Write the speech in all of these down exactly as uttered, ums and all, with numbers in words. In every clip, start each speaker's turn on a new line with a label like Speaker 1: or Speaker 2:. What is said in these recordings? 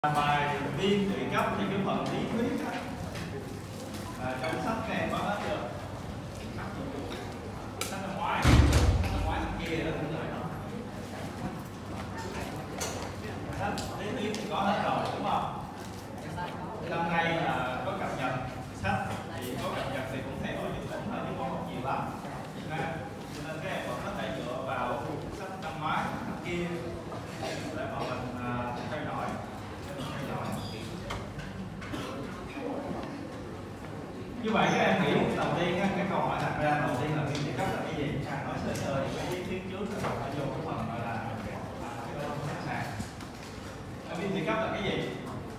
Speaker 1: Bài viên tụy cấp thì cái phần lý thuyết à, trong sách các em có hết chưa? Sách năm ngoái, năm ngoái năm kia đó cũng vậy đó. Sách lý thuyết thì có hết rồi đúng không? Năm nay là có cập nhật sách thì có cập nhật thì cũng thay đổi những tỉnh thôi chứ không có nhiều lắm. Cho nên các em vẫn có thể dựa vào sách năm ngoái năm kia để mà mình uh, theo dõi. Như vậy các em nghĩ đầu tiên cái câu hỏi đặt ra đầu tiên là viên tụy cấp là cái gì? À, nói sơ sơ những cái phía trước rồi phải vô cái phần gọi là cái đó sẵn sàng. Viên tụy cấp là cái gì?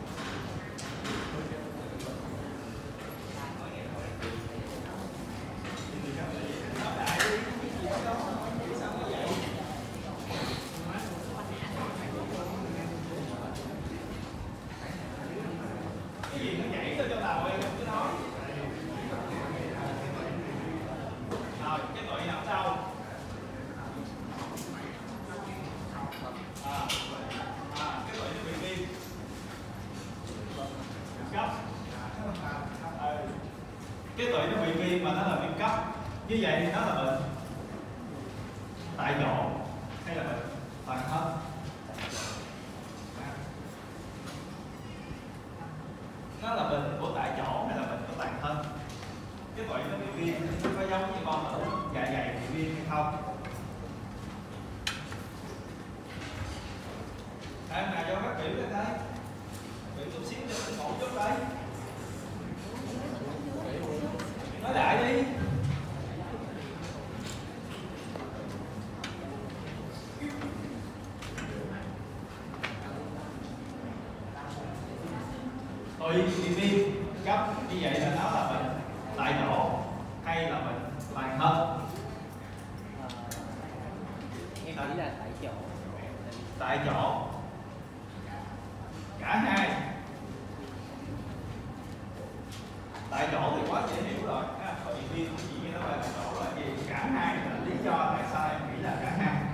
Speaker 1: Cái tụy nó bị viêm mà nó là viêm cấp, như vậy thì nó là bệnh tại chỗ hay là bệnh toàn thân? Nó là bệnh của tại chỗ hay là bệnh của toàn thân? Cái tụy nó bị viêm nó có giống như con ở dạ dày bị viêm hay không? Em nào cho các biểu lên đây, biểu chút xíu cho mình ngủ chút đấy. Nói lại đi. Tụy bị viêm cấp như vậy là nó là bệnh tại chỗ hay là bệnh toàn thân?
Speaker 2: Em nghĩ là tại chỗ.
Speaker 1: Tại chỗ. Cả hai. Tại chỗ thì quá dễ hiểu rồi. Tụy viêm chỉ như nó là tại chỗ là gì? Cả hai là lý do tại sao em nghĩ là cả hai.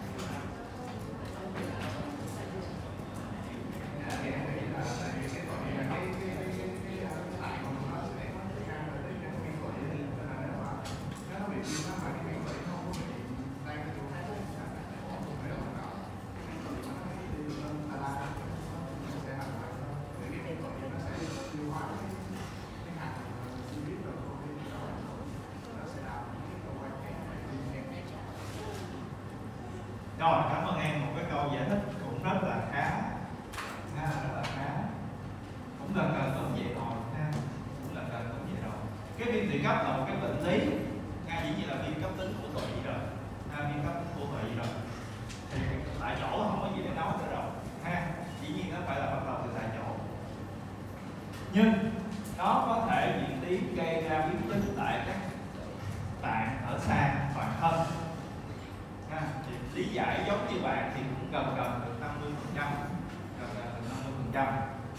Speaker 1: Rồi, cảm ơn em một cái câu giải thích cũng rất là khá, ha, rất là khá, cũng gần gần đúng vậy rồi, ha, cũng gần gần đúng vậy rồi. Cái viêm tụy cấp là một cái bệnh lý, ha, dĩ nhiên là viêm cấp tính của tụy rồi, ha, viêm cấp tính của tụy rồi. Thì tại chỗ không có gì để nói nữa rồi, ha, dĩ nhiên nó phải là bắt đầu từ tại chỗ. Nhưng nó có thể diễn tiến gây ra biến chứng tại các tạng ở xa toàn thân. Ha, thì lý giải giống như bạn thì cũng gần gần được năm mươi phần trăm, gần gần được năm mươi phần trăm.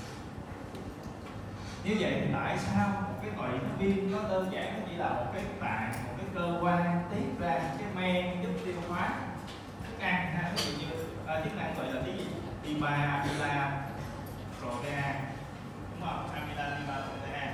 Speaker 1: Như vậy thì tại sao một cái tụy nó viêm nó đơn giản nó chỉ là một cái tạng, một cái cơ quan tiết ra cái men giúp tiêu hóa thức ăn, ha, ví dụ như à, chức năng tụy là cái gì? Tiba, amila, protea, đúng không? Amila, tiba, protea.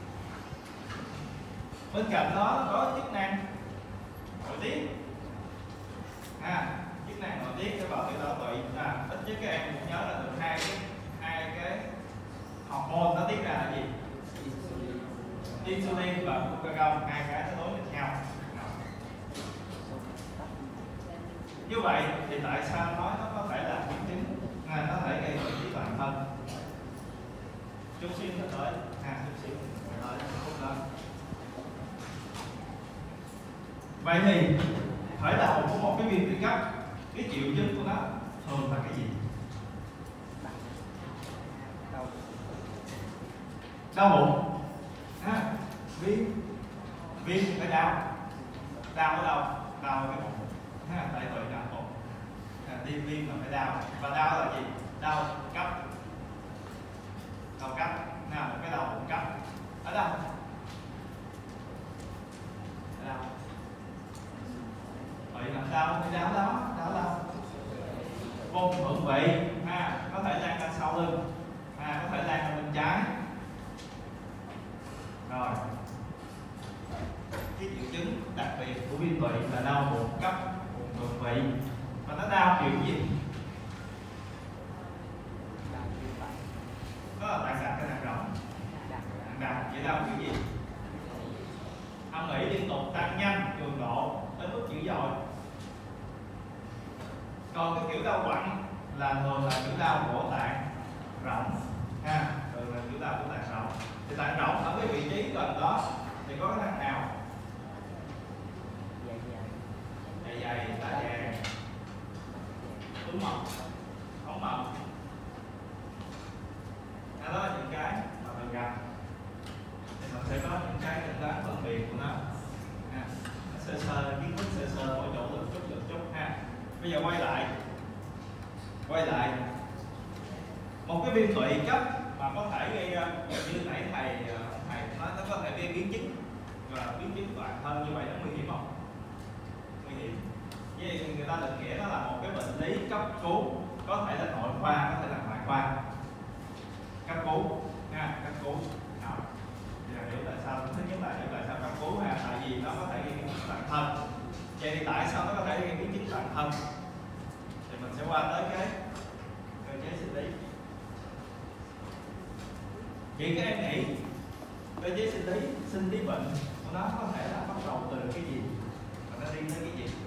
Speaker 1: Bên cạnh đó có chức năng nội tiết. Ha, chức năng nội tiết cái vào cái đó tụy, à, ít nhất các em cũng nhớ là được hai cái hai cái hormone nó tiết ra là gì? Insulin và glucagon, hai cái nó đối nghịch nhau. Như vậy thì tại sao nói nó có thể là biến chứng, à, nó thể gây bệnh lý toàn thân? Chút xíu nữa tới, ha, chút xíu nữa tới. Vậy thì khởi đầu của một cái viêm tụy cấp, cái triệu chứng của nó thường là cái gì? Đau bụng, ha, viêm, viêm phải đau, đau ở đâu? Đau cái bụng, ha, tại tụy đau bụng, à, viêm viêm là phải đau, và đau là gì? Đau cấp, đau cấp, nào một cái đầu bụng cấp, ở đâu? Ở đâu? Tụy làm đau thì đau đó, đau đâu? Vùng thượng vị, ha, có thể lan ra sau lưng, trái. Rồi cái triệu chứng đặc biệt của viêm tụy là đau bụng cấp, bụng thượng vị. Và nó đau kiểu gì? Đó là tại sao cái nặng rỗng nặng đặc vậy đau kiểu gì? Âm ỉ liên tục tăng nhanh cường độ đến mức dữ dội. Còn cái kiểu đau quặn là thường là kiểu đau của tạng rỗng ha, thường là kiểu đau của tạng rỗng. Thì tạng rỗng ở cái vị trí gần đó thì có cái thằng nào? Dày dày, lá vàng, túi mật, ống mật. Đó là những cái mà mình gặp. Thì mình sẽ có những cái chẩn đoán phân biệt của nó. Ha. Nó sơ sơ, kiến thức sơ sơ mỗi chỗ được chút được chút ha. Bây giờ quay lại, quay lại một cái viêm tụy cấp mà có thể gây ra như nãy thầy thầy nói nó có thể gây biến chứng và biến chứng toàn thân như vậy nó nguy hiểm không? Nguy hiểm. Với người ta định nghĩa nó là một cái bệnh lý cấp cứu, có thể là nội khoa, có thể là ngoại khoa. Cấp cứu ha, cấp cứu. Nào, bây giờ hiểu tại sao thứ nhất là hiểu tại sao cấp cứu ha, tại vì nó có thể gây biến chứng toàn thân. Vậy thì tại sao nó có thể gây biến chứng toàn thân? Thì mình sẽ qua tới cái cơ chế sinh lý. Vậy các em nghĩ cơ chế sinh lý, sinh lý bệnh của nó có thể là bắt đầu từ cái gì và nó đi tới cái gì?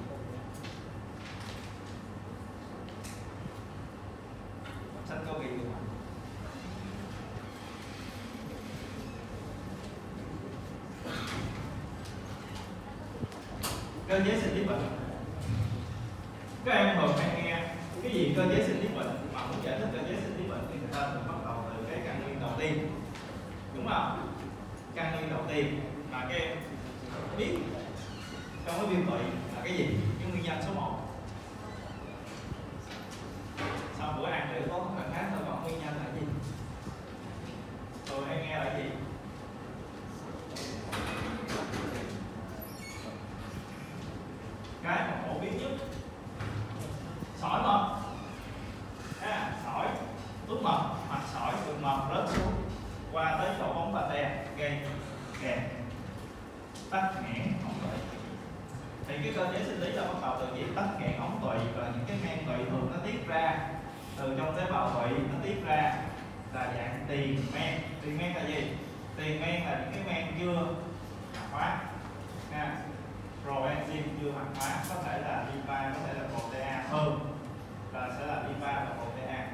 Speaker 1: Học sinh có ghi được không? Cơ chế sinh lý bệnh. Các em thường hay nghe cái gì cơ chế sinh lý bệnh mà muốn giải thích cơ chế sinh lý bệnh thì người ta thường bắt đầu từ cái căn nguyên đầu tiên, đúng không? Căn nguyên đầu tiên mà các em biết trong cái viêm tụy là cái gì? Cái nguyên nhân số một. Sau bữa ăn để có phần khác thôi, còn nguyên nhân là gì? Thường hay nghe là gì? Cái mà phổ biến nhất, sỏi mật, à, sỏi, túi mật hoặc sỏi từ mật rớt xuống qua tới chỗ ống pate gây kèm tắc nghẽn ống tụy. Thì cái cơ chế sinh lý là bắt đầu từ gì? Tắc nghẽn ống tụy, và những cái men tụy thường nó tiết ra từ trong tế bào tụy, nó tiết ra là dạng tiền men. Tiền men là gì? Tiền men là những cái men chưa hoạt hóa, ha. Proenzyme chưa hoạt hóa, có thể là lipa, có thể là protea, hơn là sẽ là lipa và protea.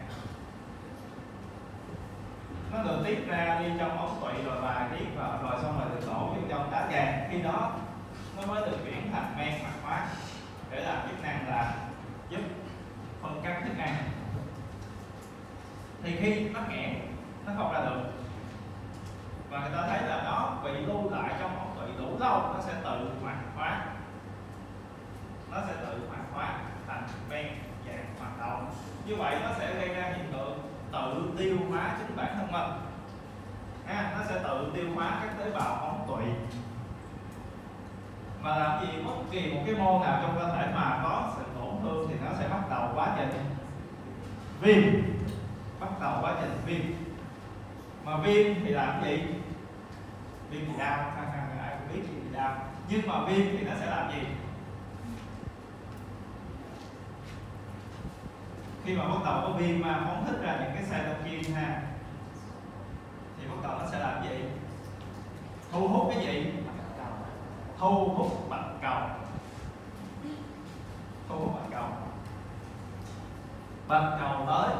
Speaker 1: Nó được tiết ra đi trong ống tụy rồi vài tiết vào rồi xong rồi được đổ vô trong đá vàng, khi đó nó mới được chuyển thành men hoạt hóa để làm chức năng là giúp phân cắt thức ăn. Thì khi nó nghẽn, nó không ra được và người ta thấy là nó bị lưu lại trong ống tụy đủ lâu, nó sẽ tự hoạt hóa, nó sẽ tự hoạt hóa thành men dạng hoạt động. Như vậy nó sẽ gây ra hiện tượng tự tiêu hóa chính bản thân mình, ha, nó sẽ tự tiêu hóa các tế bào ống tụy. Mà làm gì bất kỳ một cái mô nào trong cơ thể mà có sự tổn thương thì nó sẽ bắt đầu quá trình viêm, bắt đầu quá trình viêm. Mà viêm thì làm gì? Viêm thì đau, ai cũng biết gì thì đau. Nhưng mà viêm thì nó sẽ làm gì? Khi mà bắt đầu có viêm mà phóng thích ra những cái cytokine ha, thì bắt đầu nó sẽ làm gì? Thu hút cái gì? Thu hút bạch cầu. Thu hút bạch cầu. Bạch cầu tới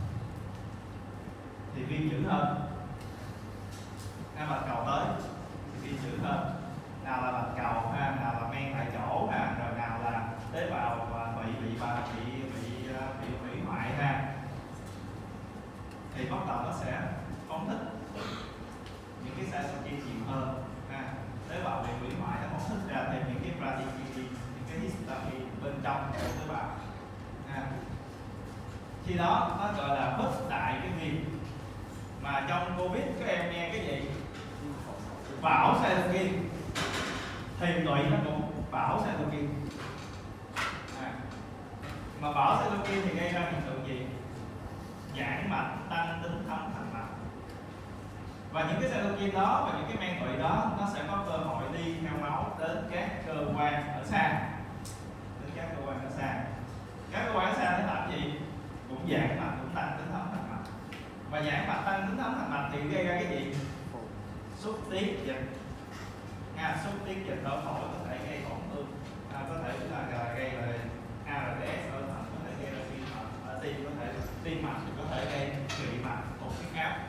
Speaker 1: thì viêm dữ hơn. Ha, bạch cầu tới thì viêm dữ hơn. Nào là bạch cầu ha, nào là men tại chỗ ha, rồi nào là tế bào bị bị bị bị bị bị hủy hoại ha, thì bắt đầu nó sẽ phóng thích những cái cytokine nhiều hơn ha. Tế bào bị hủy hoại nó phóng thích ra thêm những cái bradykinin, những cái histamine bên trong của tế bào ha. Khi đó nó gọi là bất đại cái viêm. Mà trong Covid các em nghe cái gì? Bão cytokine. Thì tụy nó cũng bão cytokine. À. Mà bão cytokine thì gây ra hiện tượng gì? Giãn mạch, tăng tính thấm thành mạch. Và những cái cytokine đó và những cái men tụy đó nó sẽ có cơ hội đi theo máu đến các cơ quan ở xa, đến các cơ quan ở xa. Các cơ quan ở xa nó làm gì? Cũng giãn mạch, cũng tăng tính thống thành mạch. Và giãn mạch tăng tính thống thành mạch thì gây ra cái gì? Xuất tiết dịch. À, xuất tiết dịch ở phổi có thể gây tổn thương, à, có thể là gây là a rờ đê ét ở thận, có thể gây ra suy thận, ở tim có thể tim mạch, có thể gây trụy mạch, tụt huyết áp.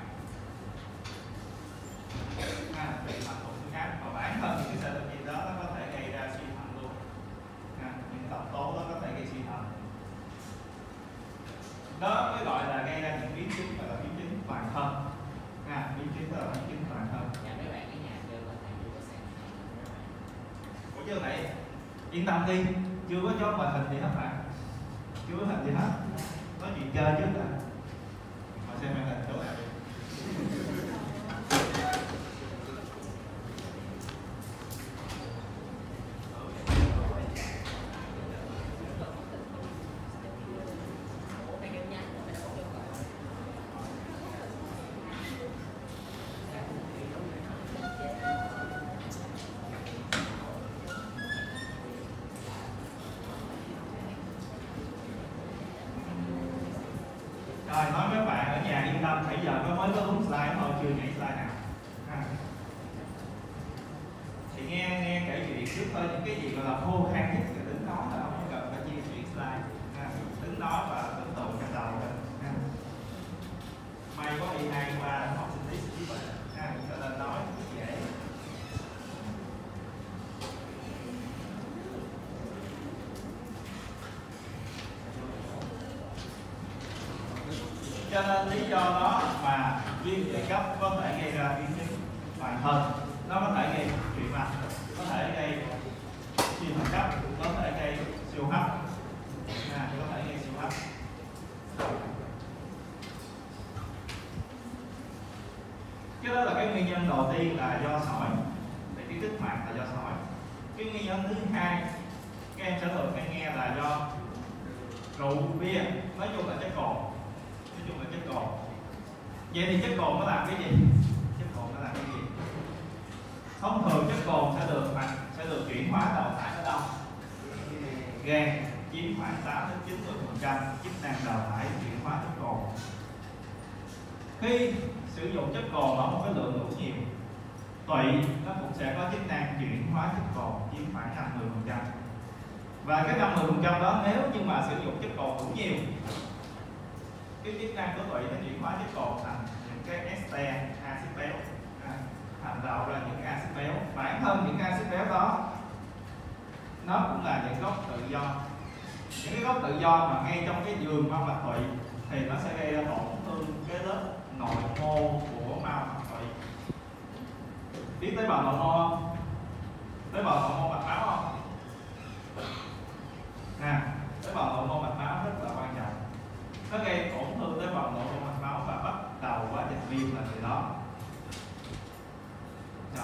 Speaker 1: À, trụy mạch, tụt huyết áp. Và bản thân những cái cytokine đó nó có thể gây ra suy thận luôn. À, những độc tố đó có thể gây suy thận. Đó mới gọi là gây ra những biến chứng gọi là biến chứng toàn thân. À, biến chứng đó là biến chứng toàn thân.
Speaker 2: Dạ mấy bạn ở nhà chơi là thầy chưa có xem.
Speaker 1: Ủa chứ này yên tâm đi, chưa có chốt màn hình gì hết bạn, chưa có hình gì hết, nói chuyện chơi trước đã. Mà xem màn hình chỗ nào đi. Rồi nói với bạn ở nhà yên tâm, nãy giờ có mới có đúng slide thôi, chưa nhảy slide nào. À. Thì nghe nghe kể chuyện trước thôi, những cái gì gọi là khô khan nhất thì tính nói là không cần phải chia chuyện slide. À, tính nói và tính tụng trong đầu thôi. À. May có y hai qua học sinh lý trí tuệ, à, cho nên nói dễ. Cho nên lý do đó mà viêm tụy cấp có thể gây ra biến chứng toàn thân, nó có thể gây trụy mạch, có thể gây suy thận cấp, có thể gây siêu hấp, à, có thể gây siêu hấp. Cái đó là cái nguyên nhân đầu tiên là do sỏi, thì cái kích hoạt là do sỏi. Cái nguyên nhân thứ hai các em sẽ thường hay nghe là do rượu bia, nói chung là chất cồn. Nói chung là chất cồn. Vậy thì chất cồn nó làm cái gì? Chất cồn nó làm cái gì? Thông thường chất cồn sẽ được hoặc sẽ được chuyển hóa đào thải ở đâu? Gan chiếm khoảng tám đến chín mươi phần trăm chức năng đào thải chuyển hóa chất cồn. Khi sử dụng chất cồn ở một cái lượng đủ nhiều, tụy nó cũng sẽ có chức năng chuyển hóa chất cồn chiếm khoảng năm mươi phần trăm. Và cái năm mươi phần trăm đó nếu như mà sử dụng chất cồn đủ nhiều, cái chức năng của tụy nó chuyển hóa chất cồn thành những cái ester, axit béo, à, thành tạo ra những axit béo. Bản thân những axit béo đó nó cũng là những gốc tự do. Những cái gốc tự do mà ngay trong cái giường mao mạch tụy thì nó sẽ gây ra tổn thương cái lớp nội mô của mao mạch tụy. Biết tế bào nội mô không? Tế bào nội mô mạch máu không? À, tế bào nội mô mạch máu rất là quan trọng. Nó gây tổn thương tế bào nội mô mạch máu và bắt đầu quá trình viêm là từ đó. Rồi.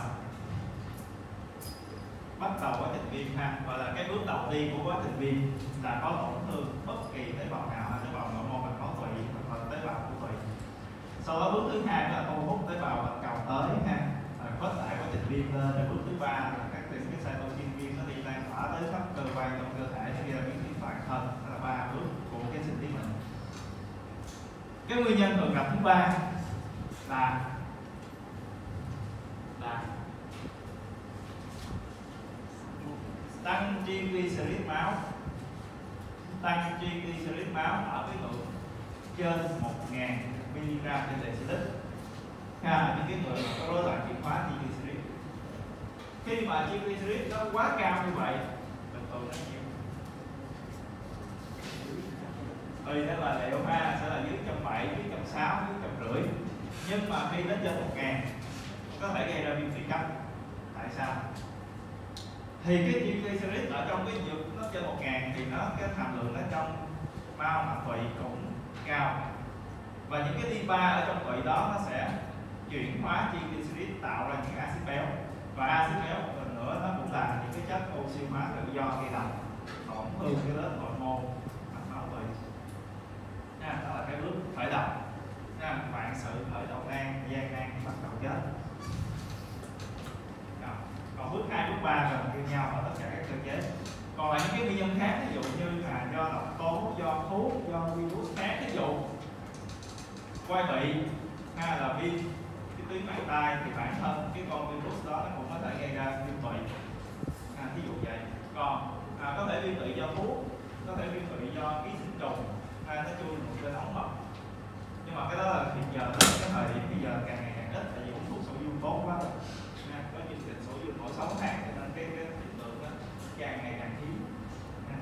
Speaker 1: Bắt đầu quá trình viêm ha, và là cái bước đầu tiên của quá trình viêm là có tổn thương bất kỳ tế bào nào, tế bào nội mô mạch máu tụy hoặc là tế bào của tụy. Sau đó bước thứ hai là thu hút tế bào bạch cầu tới ha, khuếch đại quá trình viêm lên. Rồi bước thứ ba là các cái cytokine viêm nó đi lan tỏa tới khắp cơ quan trong cơ thể, nó gây ra biến chứng toàn thân. Đó là ba bước của cái sinh lý mình. Cái nguyên nhân thường gặp thứ ba là là tăng triglycerid máu, tăng triglycerid máu ở cái ngưỡng trên một nghìn mi-li-gam trên deci-lít. Ha, những cái người mà có rối loạn chuyển hóa triglycerid, khi mà triglycerid nó quá cao như vậy, bình thường nó nhiều tùy theo là liệu ha, sẽ là dưới một trăm bảy mươi, dưới một trăm sáu mươi, dưới một trăm rưỡi. Nhưng mà khi đến trên một ngàn có thể gây ra viêm tụy cấp. Tại sao? Thì cái triglycerid ở trong cái dược nó trên một ngàn thì nó cái hàm lượng nó trong mao mạch tụy cũng cao. Và những cái lipa ở trong tụy đó nó sẽ chuyển hóa triglycerid tạo ra những axit béo. Và axit béo một lần nữa nó cũng là những cái chất oxy hóa tự do gây độc, tổn thương cái lớp nội mô mạch máu tụy. Đó là cái bước khởi đầu. Vạn sự khởi đầu nan, gian nan bắt đầu chết. là như nhau ở tất cả các cơ chế. Còn lại những cái nguyên nhân khác, ví dụ như là do độc tố, do thuốc, do virus khác, ví dụ quai bị hay là viêm cái tuyến màng tai, thì bản thân cái con virus đó nó cũng có thể gây ra viêm tụy, à, ví dụ vậy. Còn à, có thể viêm tụy do thuốc, có thể viêm tụy do ký sinh trùng, hay nó chui một bên ống mật. Nhưng mà cái đó là hiện giờ cái thời điểm bây giờ càng ngày càng ít, tại vì uống thuốc sổ dương tốt quá rồi, à, có chương trình sổ dương mỗi sáu tháng cho nên cái cái hiện tượng đó càng ngày càng hiếm. À.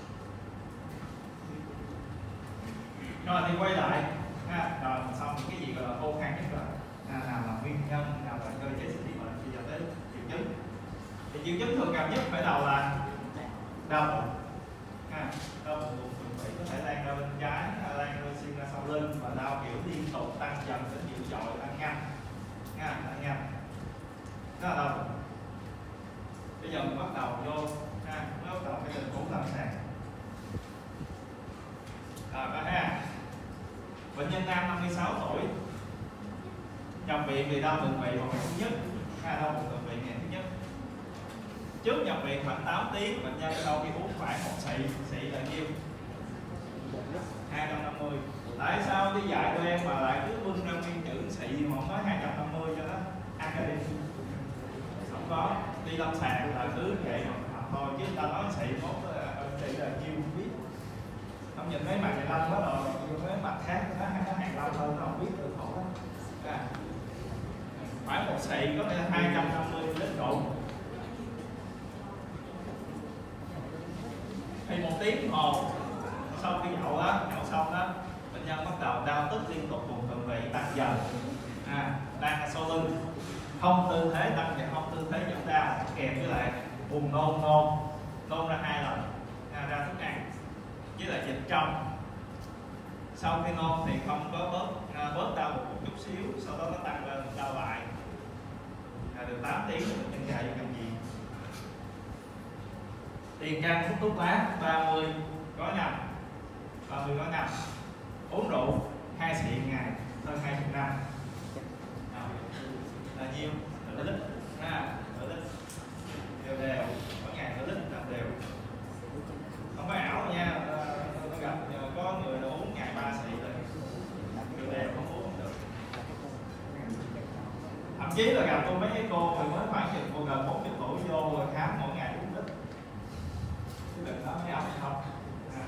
Speaker 1: Rồi thì quay lại, à, rồi xong những cái gì gọi là khô khan nhất rồi, à, nào là nguyên nhân, nào là cơ chế sinh lý bệnh, bây giờ tới triệu chứng. Thì triệu chứng thường gặp nhất phải đầu là đau bụng, à, đau bụng bụng vị có thể lan ra bên trái, lan ra xuyên ra sau lưng và đau kiểu liên tục tăng dần đến dữ dội, tăng nhanh, à, tăng nhanh, đó là đau bụng. Bây giờ mình bắt đầu vô, à, bắt đầu cái tình huống lâm sàng. Rồi các ha, bệnh nhân nam năm mươi sáu tuổi, nhập viện vì đau bụng vị vào ngày thứ nhất, à, đau bụng vị ngày thứ nhất. Trước nhập viện khoảng tám tiếng, bệnh nhân sau khi uống khoảng một xị, xị là nhiêu? hai trăm năm mươi. Tại sao đi dạy tụi em mà lại cứ bưng ra nguyên chữ xị mà không nói hai trăm năm mươi cho nó academic? Không có, đi lâm sàng là cứ vậy mà thôi, chứ ta nói xị mốt là xị là nhiêu không biết. Không nhìn mấy mặt này lanh quá rồi, mấy mặt khác nó nó hàng lâu hơn nó không biết được khổ lắm. À, khoảng một xị có thể là hai trăm năm mươi lít độ. Thì một tiếng đồng hồ sau khi nhậu đó, nhậu xong đó, bệnh nhân bắt đầu đau tức liên tục, vùng thượng vị tăng dần, à, đang ở sau lưng, không tư thế tăng và không tư thế giảm đau, kèm với lại buồn nôn nôn nôn ra hai lần, à, ra thức ăn với lại dịch trong. Sau khi nôn thì không có bớt, à, bớt đau một chút xíu, sau đó nó tăng lên đau lại, à, được tám tiếng rồi bệnh nhân dài vô làm gì? Tiền căn hút thuốc lá ba mươi gói năm, ba mươi gói năm, uống rượu hai xị ngày hơn hai mươi năm, à, là nhiêu? Nửa lít, à, nửa lít đều đều, mỗi ngày nửa lít làm đều, không có ảo nha. Tôi gặp có người nó uống ngày ba xị rồi, đều đều không uống được. Thậm chí là gặp tôi mấy cái cô mà mới khoảng chừng cô gần bốn mươi tuổi vô rồi khám mỗi ngày uống lít. Đừng nói mấy ông không. À.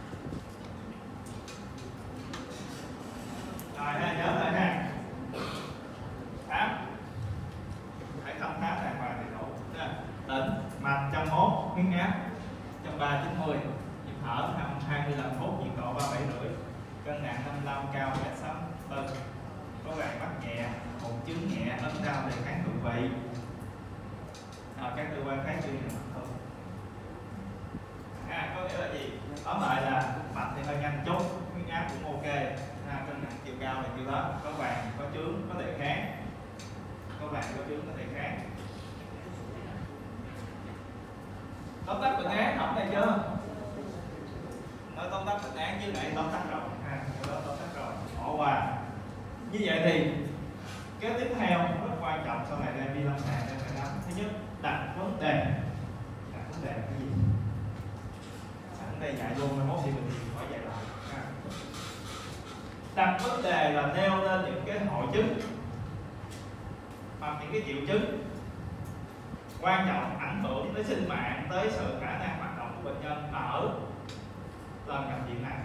Speaker 1: Rồi ha, nhớ lại ha. Khám, phải thăm khám đàng hoàng đầy đủ. Tỉnh, mạch một trăm mốt, huyết áp một trăm ba mươi chín mươi, nhịp thở hai mươi lăm phút, nhiệt độ ba mươi bảy rưỡi, cân nặng năm mươi lăm, cao một mét sáu mươi tư, có vàng mắt nhẹ, hồn chứng nhẹ, ấm đau đề kháng thượng vị. À, các cơ quan khác chưa nhận không? À, có nghĩa là gì? Tóm lại là mạch thì hơi nhanh chút, huyết áp cũng ok, à, cân nặng chiều cao là nhiêu đó, có vàng, có chướng, có đề kháng, có vàng, có chướng, có đề kháng. Tóm tắt bệnh án học này chưa? Nói tóm tắt bệnh án chứ nãy tóm tắt rồi, à, cái đó tóm tắt rồi, bỏ qua. Như vậy thì cái tiếp theo rất quan trọng sau này đem đi lâm sàng em phải nắm. Thứ nhất, đặt vấn đề. Đặt vấn đề là cái gì? Sẵn đây dạy luôn, mai mốt thì mình hỏi dạy lại. À. Đặt vấn đề là nêu lên những cái hội chứng hoặc những cái triệu chứng quan trọng ảnh hưởng tới sinh mạng, tới sự khả năng hoạt động của bệnh nhân ở lần nhập viện này,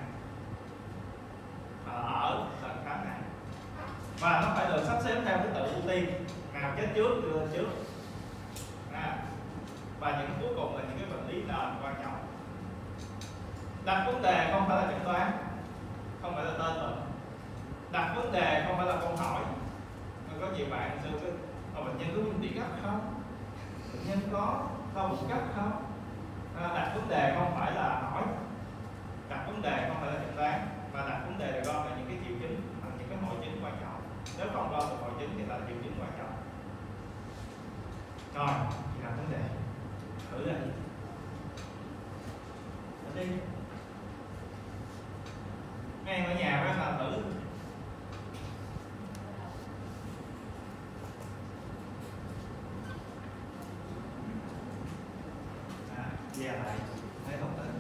Speaker 1: ở lần khám này, và nó phải được sắp xếp theo thứ tự ưu tiên, nào chết trước đưa lên trước, à, và những cuối cùng là những cái bệnh lý nền quan trọng. Đặt vấn đề không phải là chẩn đoán, không phải là tên bệnh. Đặt vấn đề không phải là câu hỏi. Có nhiều bạn xưa cứ oh, bệnh nhân có viêm tủy cấp không? Bệnh nhân có đau bụng cấp không? À, đặt vấn đề không phải là hỏi. Đặt vấn đề không phải là chẩn đoán, mà đặt vấn đề là gom là những cái triệu chứng hoặc những cái hội chứng quan trọng. Nếu không gom được hội chứng thì là triệu chứng quan trọng. Rồi, thì đặt vấn đề. Thử là gì? Thử đi. Mấy em ở nhà phải làm thử. Ve lại thấy thông tin.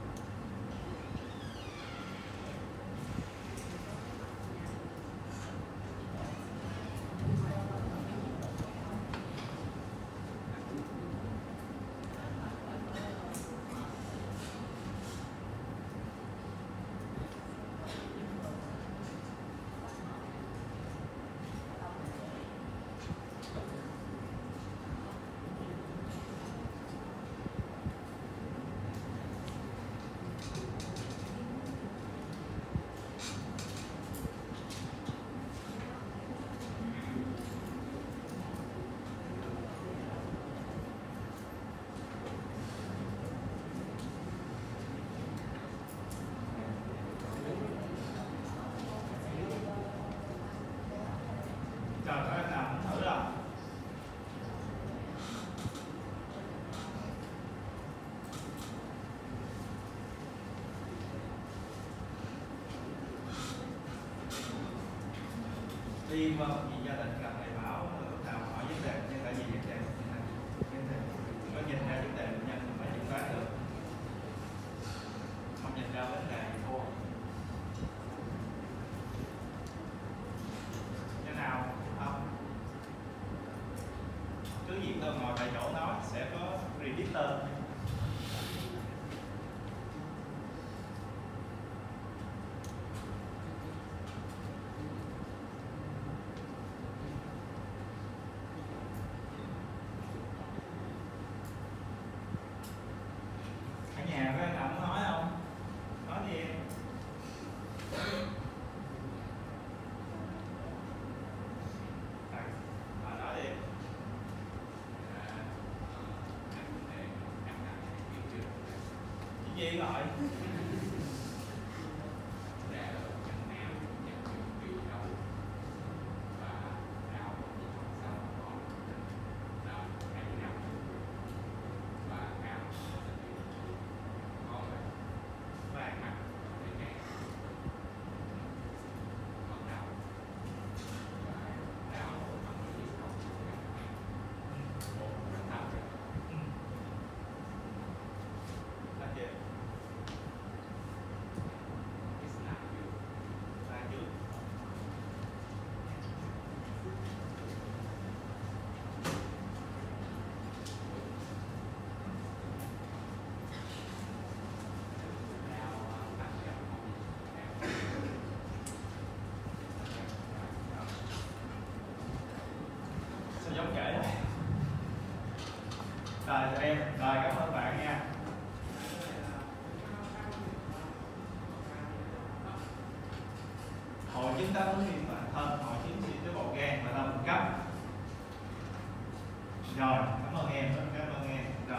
Speaker 1: Rồi các bạn nào muốn thử rồi. Đi qua một gì gia đình gặp thầy bảo lúc nào hỏi vấn đề nhưng tại vì vấn đề vấn đề có nhìn ra vấn đề bệnh nhân mình phải chuẩn đoán được, không nhìn ra vấn đề thua. Thế nào không? Cứ việc tôi ngồi tại chỗ nói sẽ có repeater. Ở nhà có nào muốn nói không? Nói đi em. À, nói đi. Cái gì rồi? Giống kể này. Rồi tụi em, rồi cảm ơn bạn nha. Hội chứng đáp ứng niêm bản thân, hội chứng suy tế bào gan và đau bụng cấp. Rồi, cảm ơn em, rất cảm ơn em. Rồi.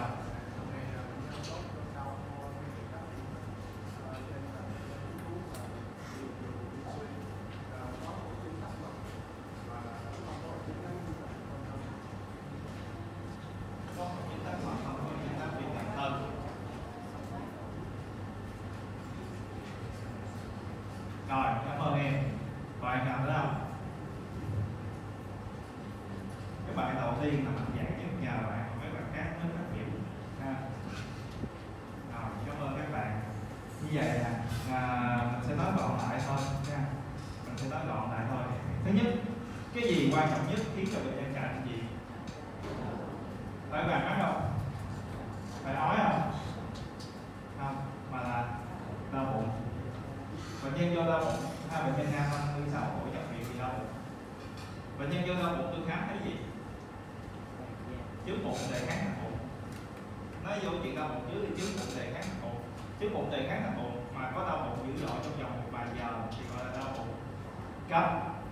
Speaker 1: Rồi, cảm ơn em. Bạn nào nữa không? Cái bài đầu tiên là mạnh dạng nhất nhờ bạn, còn mấy bạn khác mới phát biểu ha. Rồi, cảm ơn các bạn. Như vậy là à, mình sẽ nói gọn lại thôi nha. Mình sẽ nói gọn lại thôi. Thứ nhất, cái gì quan trọng nhất khiến cho bệnh nhân cạnh gì? Phải bạn nói không? Phải nói không? Không, mà là đau bụng. Bệnh nhân do đau bụng, hai bệnh nhân nam ăn như sau phổi nhập viện vì đau bụng. Bệnh nhân do đau bụng tôi khám thấy gì? Trước bụng đề kháng thành bụng. Nói vô chuyện đau bụng trước thì trước bụng đề kháng thành bụng. Trước bụng đề kháng thành bụng mà có đau bụng dữ dội trong vòng một vài giờ thì gọi là đau bụng cấp.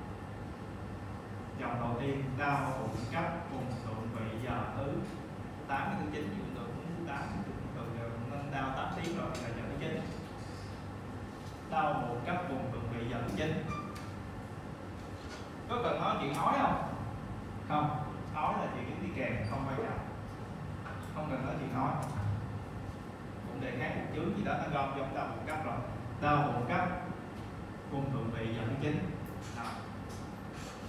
Speaker 1: Dòng đầu tiên đau bụng cấp vùng thượng vị giờ thứ tám đến thứ chín, dụng từ thứ tám thường nên đau tám tiếng rồi là giờ thứ chín. Đau bụng cấp vùng thượng vị giờ thứ chín. Có cần nói chuyện ói không? Không. Ói là chuyện đi kèm, không quan trọng. Không cần nói chuyện ói. Bụng đề kháng bụng chướng gì đó nó gom giống đau bụng cấp rồi. Đau bụng cấp vùng thượng vị giờ thứ chín. Đó.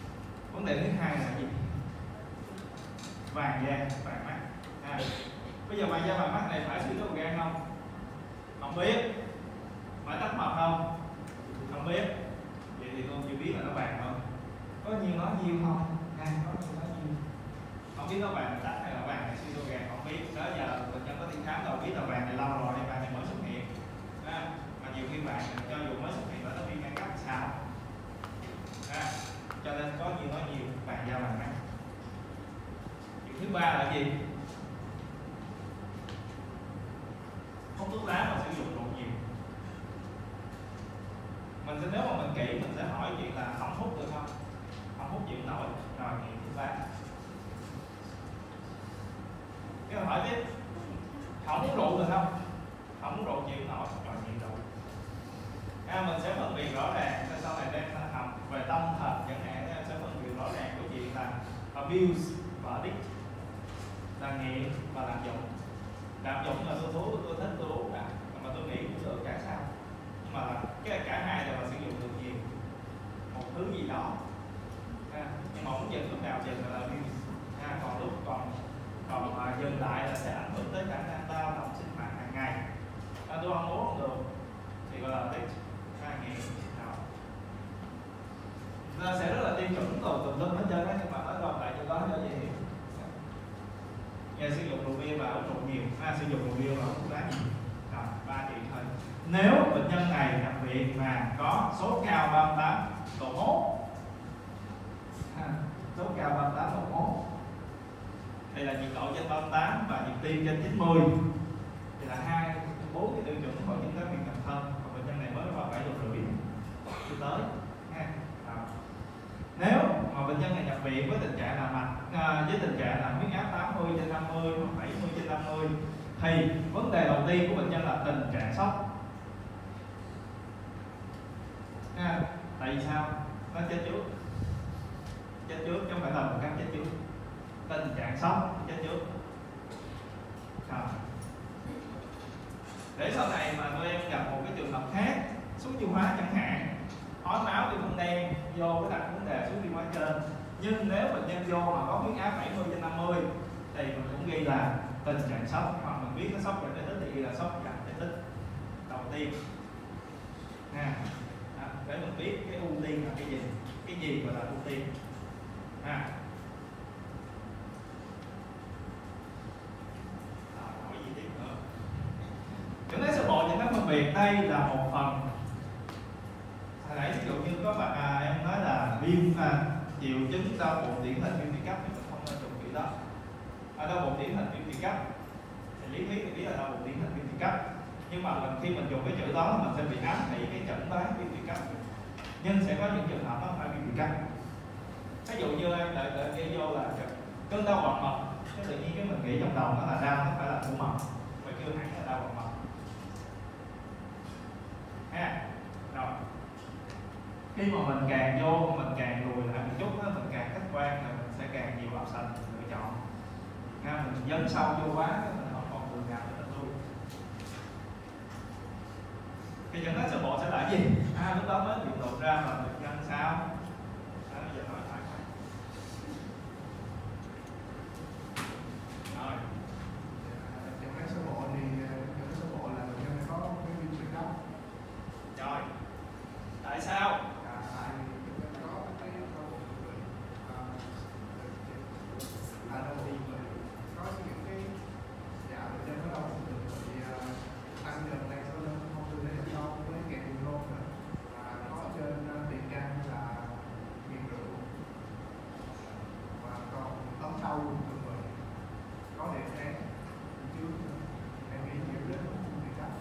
Speaker 1: Vấn đề thứ hai là gì? Vàng da, vàng mắt. À, Bây giờ bạn da bằng mắt này phải hydrogen không? Không biết. Phải tắc mật không? Không biết. Vậy thì tôi chỉ biết là nó vàng thôi. Có nhiều nói nhiều không? À, có nhiều nói nhiều. Không biết nó vàng tắc hay là vàng này hydrogen, không biết. Đó giờ bệnh nhân có đi khám đâu biết là vàng này lâu rồi hay vàng này mới xuất hiện. À, mà nhiều khi vàng cho dù mới xuất hiện là nó viêm gan cấp sao? À, cho nên có nhiều nói nhiều, vàng da vàng mắt. Chuyện thứ ba là gì? Hút thuốc lá mà sử dụng rượu nhiều. Mình sẽ nếu mà mình kỹ mình sẽ hỏi chuyện là không hút được không? Không hút chịu nổi. Rồi chuyện thứ ba. Cái câu hỏi tiếp. Không uống rượu được không? Không uống rượu chịu nổi. Rồi chuyện rượu. À, mình sẽ phân biệt rõ ràng sau này đem học về tâm thần chẳng hạn, sẽ phân biệt rõ ràng của chuyện là abuse và addict là nghiện và lạm dụng. Lạm dụng là tôi thú, tôi thích tôi uống à, mà tôi nghĩ cũng được cả sao, nhưng mà là cái cả hai đều là sử dụng được nhiều một thứ gì đó. À, nhưng mà muốn dừng lúc nào dừng là abuse. À, còn lúc còn còn mà dừng lại là sẽ ảnh hưởng tới khả năng lao động sinh hoạt hàng ngày. À, tôi không uống không được thì gọi là addict. Nó sẽ rất là tiêu chuẩn rồi tùm lum hết trơn á, nhưng mà nói gom lại cho có cho dễ hiểu. Nghe sử dụng rượu bia và uống rượu nhiều, à, sử dụng rượu bia và uống thuốc lá nhiều. Rồi, ba chuyện thôi. Nếu bệnh nhân này nhập viện mà có sốt cao ba mươi tám độ mốt, sốt cao ba mươi tám độ mốt, thì là nhiệt độ trên ba mươi tám và nhịp tim trên chín mươi, thì là hai bốn cái tiêu chuẩn hội chứng cá viên toàn thân. Còn bệnh nhân này mới vào bảy độ rưỡi chưa tới. Ha. Nếu mà bệnh nhân này nhập viện với tình trạng là mạch à, với tình trạng là huyết áp tám mươi trên năm mươi hoặc bảy mươi trên năm mươi, thì vấn đề đầu tiên của bệnh nhân là tình trạng sốc. À, tại vì sao? Nó chết trước, chết trước chứ không phải là một cách chết trước. Tình trạng sốc chết trước. À. Để sau này mà tụi em gặp một cái trường hợp khác, xuống tiêu hóa chẳng hạn, hỏi máu thì cũng đen, vô cái đặt vấn đề xuống tiêu hóa trên. Nhưng nếu bệnh nhân vô mà có huyết áp bảy mươi trên năm mươi thì mình cũng ghi là tình trạng sốc, hoặc mình biết nó sốc giảm tích thì ghi là sốc giảm tích đầu tiên. À, để mình biết cái ưu tiên là cái gì, cái gì gọi là ưu tiên. À. Hỏi gì tiếp nữa? Chẩn đoán sơ bộ chẩn đoán phân biệt đây là một phần. Hồi nãy ví dụ như có bạn à, em nói là viêm à, triệu chứng đau bụng điển hình viêm tụy cấp, nhưng mình không nên dùng kiểu đó. À, đau bụng điển hình viêm tụy cấp thì lý thuyết thì biết là đau bụng điển hình viêm tụy cấp, nhưng mà mình khi mình dùng cái chữ đó mình sẽ bị ám thị cái chẩn đoán viêm tụy cấp. Nhưng sẽ có những trường hợp nó phải viêm tụy cấp. Ví dụ như em đợi đợi ghi vô là cơn đau quặn mật, cái tự nhiên cái mình nghĩ trong đầu nó là đau, nó phải là của mật, phải kêu hẳn là đau quặn mật. Ha, rồi. Khi mà mình càng vô, mình càng lùi lại một chút đó, mình càng khách quan là mình sẽ càng nhiều option lựa chọn. Ha, mình dấn sâu vô quá, mình không còn đường nào để mình lui. Thì chẩn đoán sơ bộ sẽ là gì? À, lúc đó mới biểu lộ ra là bệnh nhân sao? À, bây giờ nói thoải mái. Rồi.
Speaker 3: Chẩn đoán sơ bộ thì chẩn đoán sơ bộ là bệnh nhân có cái viêm tụy cấp.
Speaker 1: Rồi. Tại sao?
Speaker 3: Tại vì bệnh nhân có cái đau bụng tụy, à, đau bụng tụy, có những cái dạ bệnh nhân có đau bụng tụy tăng dần này sau đó không từ đây sau với kèm buồn nôn nữa, và có trên tiền gan là nghiện rượu, và còn tấm đau thường vậy, có đề kháng chứ em nghĩ nhiều đến không bị cắt.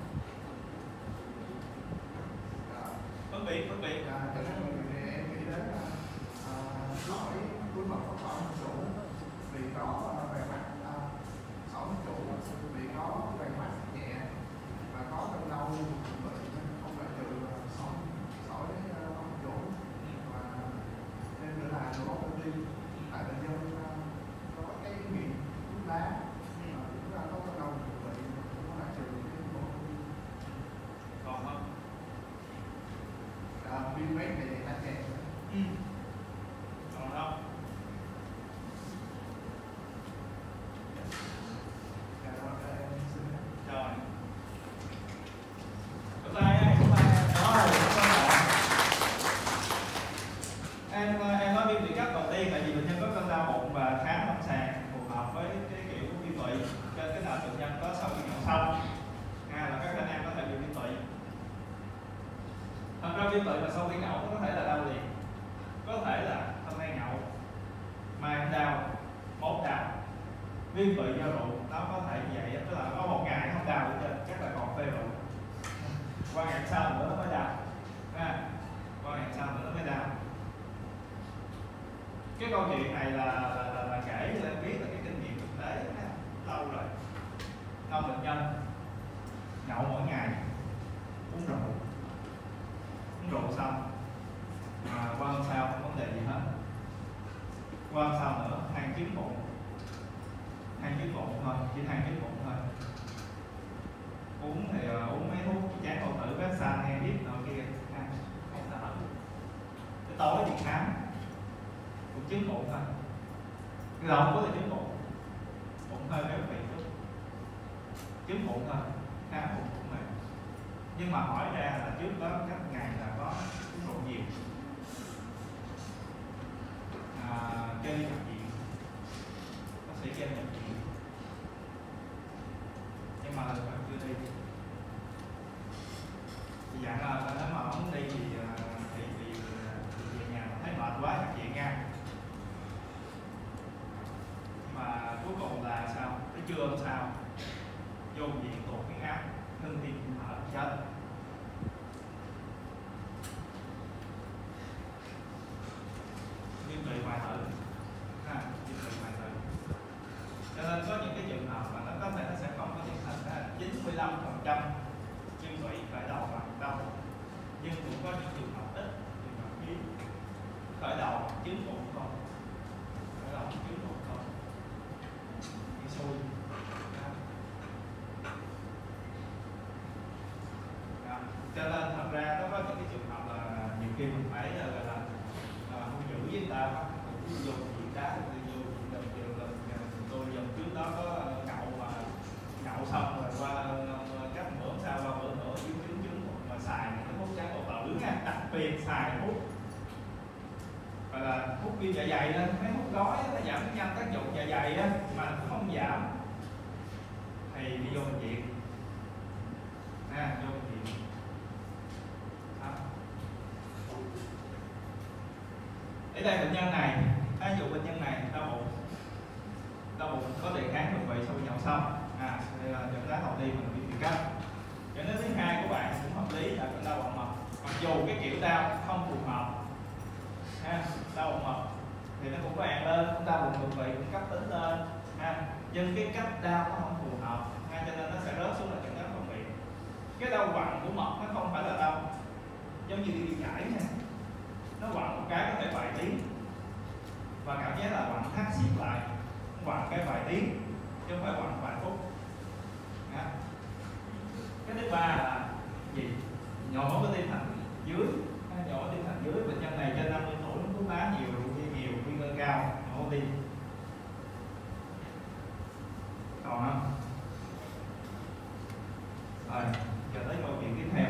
Speaker 1: Phân biệt, phân biệt.
Speaker 3: À, cho nên mình thì em nghĩ đến là à, hỏi cuối mật có khỏi một chủ vì có về mặt à, sỏi một chủ vì có về mặt nhẹ và có cơn đau không phải trừ sỏi sỏi một chủ, và nên nữa là đồ bóng đi tại bệnh nhân có cái nghiện thuốc lá mà chúng ta có cơn đau vậy không có lại trừ cái bộ
Speaker 1: còn không?
Speaker 3: À, viêm mấy này là chèn.
Speaker 1: Ừ. Còn không?
Speaker 3: À,
Speaker 1: viêm tụy cấp đầu tiên tại vì bệnh nhân có cơn đau bụng và khá lâm sàng phù hợp với cái kiểu viêm tụy, cho nên cái nào bệnh nhân có sau khi nhậu xong à, là các anh em có thể bị viêm tụy. Thật ra viêm tụy mà sau khi nhậu có thể là đau liền, có thể là hôm nay nhậu mai đau, mốt đau. Viêm tụy do rượu nó có thể như vậy, tức là có một ngày không đau được chắc là còn phê rượu, qua ngày sau nữa nó mới đau à, qua ngày sau nữa nó mới đau. Cái câu chuyện này là là, là, là kể cho em biết là cái kinh nghiệm thực tế lâu rồi. Năm bệnh nhân nhậu mỗi ngày, uống rượu, uống rượu xong mà qua hôm sau không vấn đề gì hết. Qua hôm sau nữa than chứng bụng, than chứng bụng thôi, chỉ than chứng bụng thôi. Uống thì uh, uống mấy thuốc chán bao tử, vết san, nghe biết nọ kia, không đỡ. Cái tối thì khám, cũng chứng bụng thôi. Cái đầu không có là chứng bụng, bụng hơi béo phì chút, chứng bụng thôi, khám bụng cũng mệt. Nhưng mà hỏi ra là trước đó các ngày là có uống rượu nhiều, à, chơi đi nhập viện, bác sĩ kêu nhập viện, nhưng mà vẫn chưa đi. Thì dặn là nếu mà không đi thì thì, thì, thì về nhà thấy mệt quá nhập viện nha. Mà cuối cùng là sao? Tới trưa hôm sau vô viện tụt huyết áp, ngưng tim thở chết. Viêm tụy hoại tử, ha, viêm tụy hoại tử. Cho nên có những cái trường hợp mà nó có thể nó sẽ không có tiến hành là chín mươi lăm phần trăm viêm tụy khởi đầu bằng đau, nhưng cũng có những trường hợp ít, trường hợp hiếm khởi đầu chứng bụng không, khởi đầu chứng bụng không, đi xui. Cho nên thật ra nó có những cái trường hợp là nhiều khi mình phải là là hung dữ với người ta, cũng dùng chuyện đá, tôi vô lần trường lần tôi dần trước đó có nhậu mà nhậu xong rồi qua các bữa sau qua bữa nữa chứng chứng chứng mà xài những cái thuốc tráng bao tử nha, đặc biệt xài thuốc gọi là thuốc viêm dạ dày đó, mấy thuốc gói nó giảm nhanh tác dụng dạ dày á mà không giảm thì đi vô bệnh viện, à, vô bệnh viện. Ở đây bệnh nhân này, ví dụ bệnh nhân này đau bụng, đau bụng có đề kháng được vậy sau khi nhậu xong, à, đây là chuẩn đoán đầu tiên mình viêm tụy cấp. Cho nên thứ hai của bạn cũng hợp lý là cơn đau bụng mật, mặc dù cái kiểu đau không phù hợp, ha, đau bụng mật thì nó cũng có ăn lên, cũng đau bụng ngược vị cũng cấp tính lên, ha, nhưng cái cách đau nó không phù hợp, ha, cho nên nó sẽ rớt xuống là chuẩn đoán phân biệt. Cái đau quặn của mật nó không phải là đau giống như đi giải nha, nó quặn một cái có thể vài tiếng và cảm giác là quặn thắt xiết lại, quặn cái vài tiếng chứ không phải quặn vài phút. Đó. Cái thứ ba là gì? Nhồi máu cơ tim thành dưới, nhồi máu tim thành dưới. Bệnh nhân này trên năm mươi tuổi, hút thuốc lá nhiều, rượu bia nhiều, nguy cơ cao nhồi máu tim. Còn không? Rồi, giờ tới câu chuyện tiếp theo.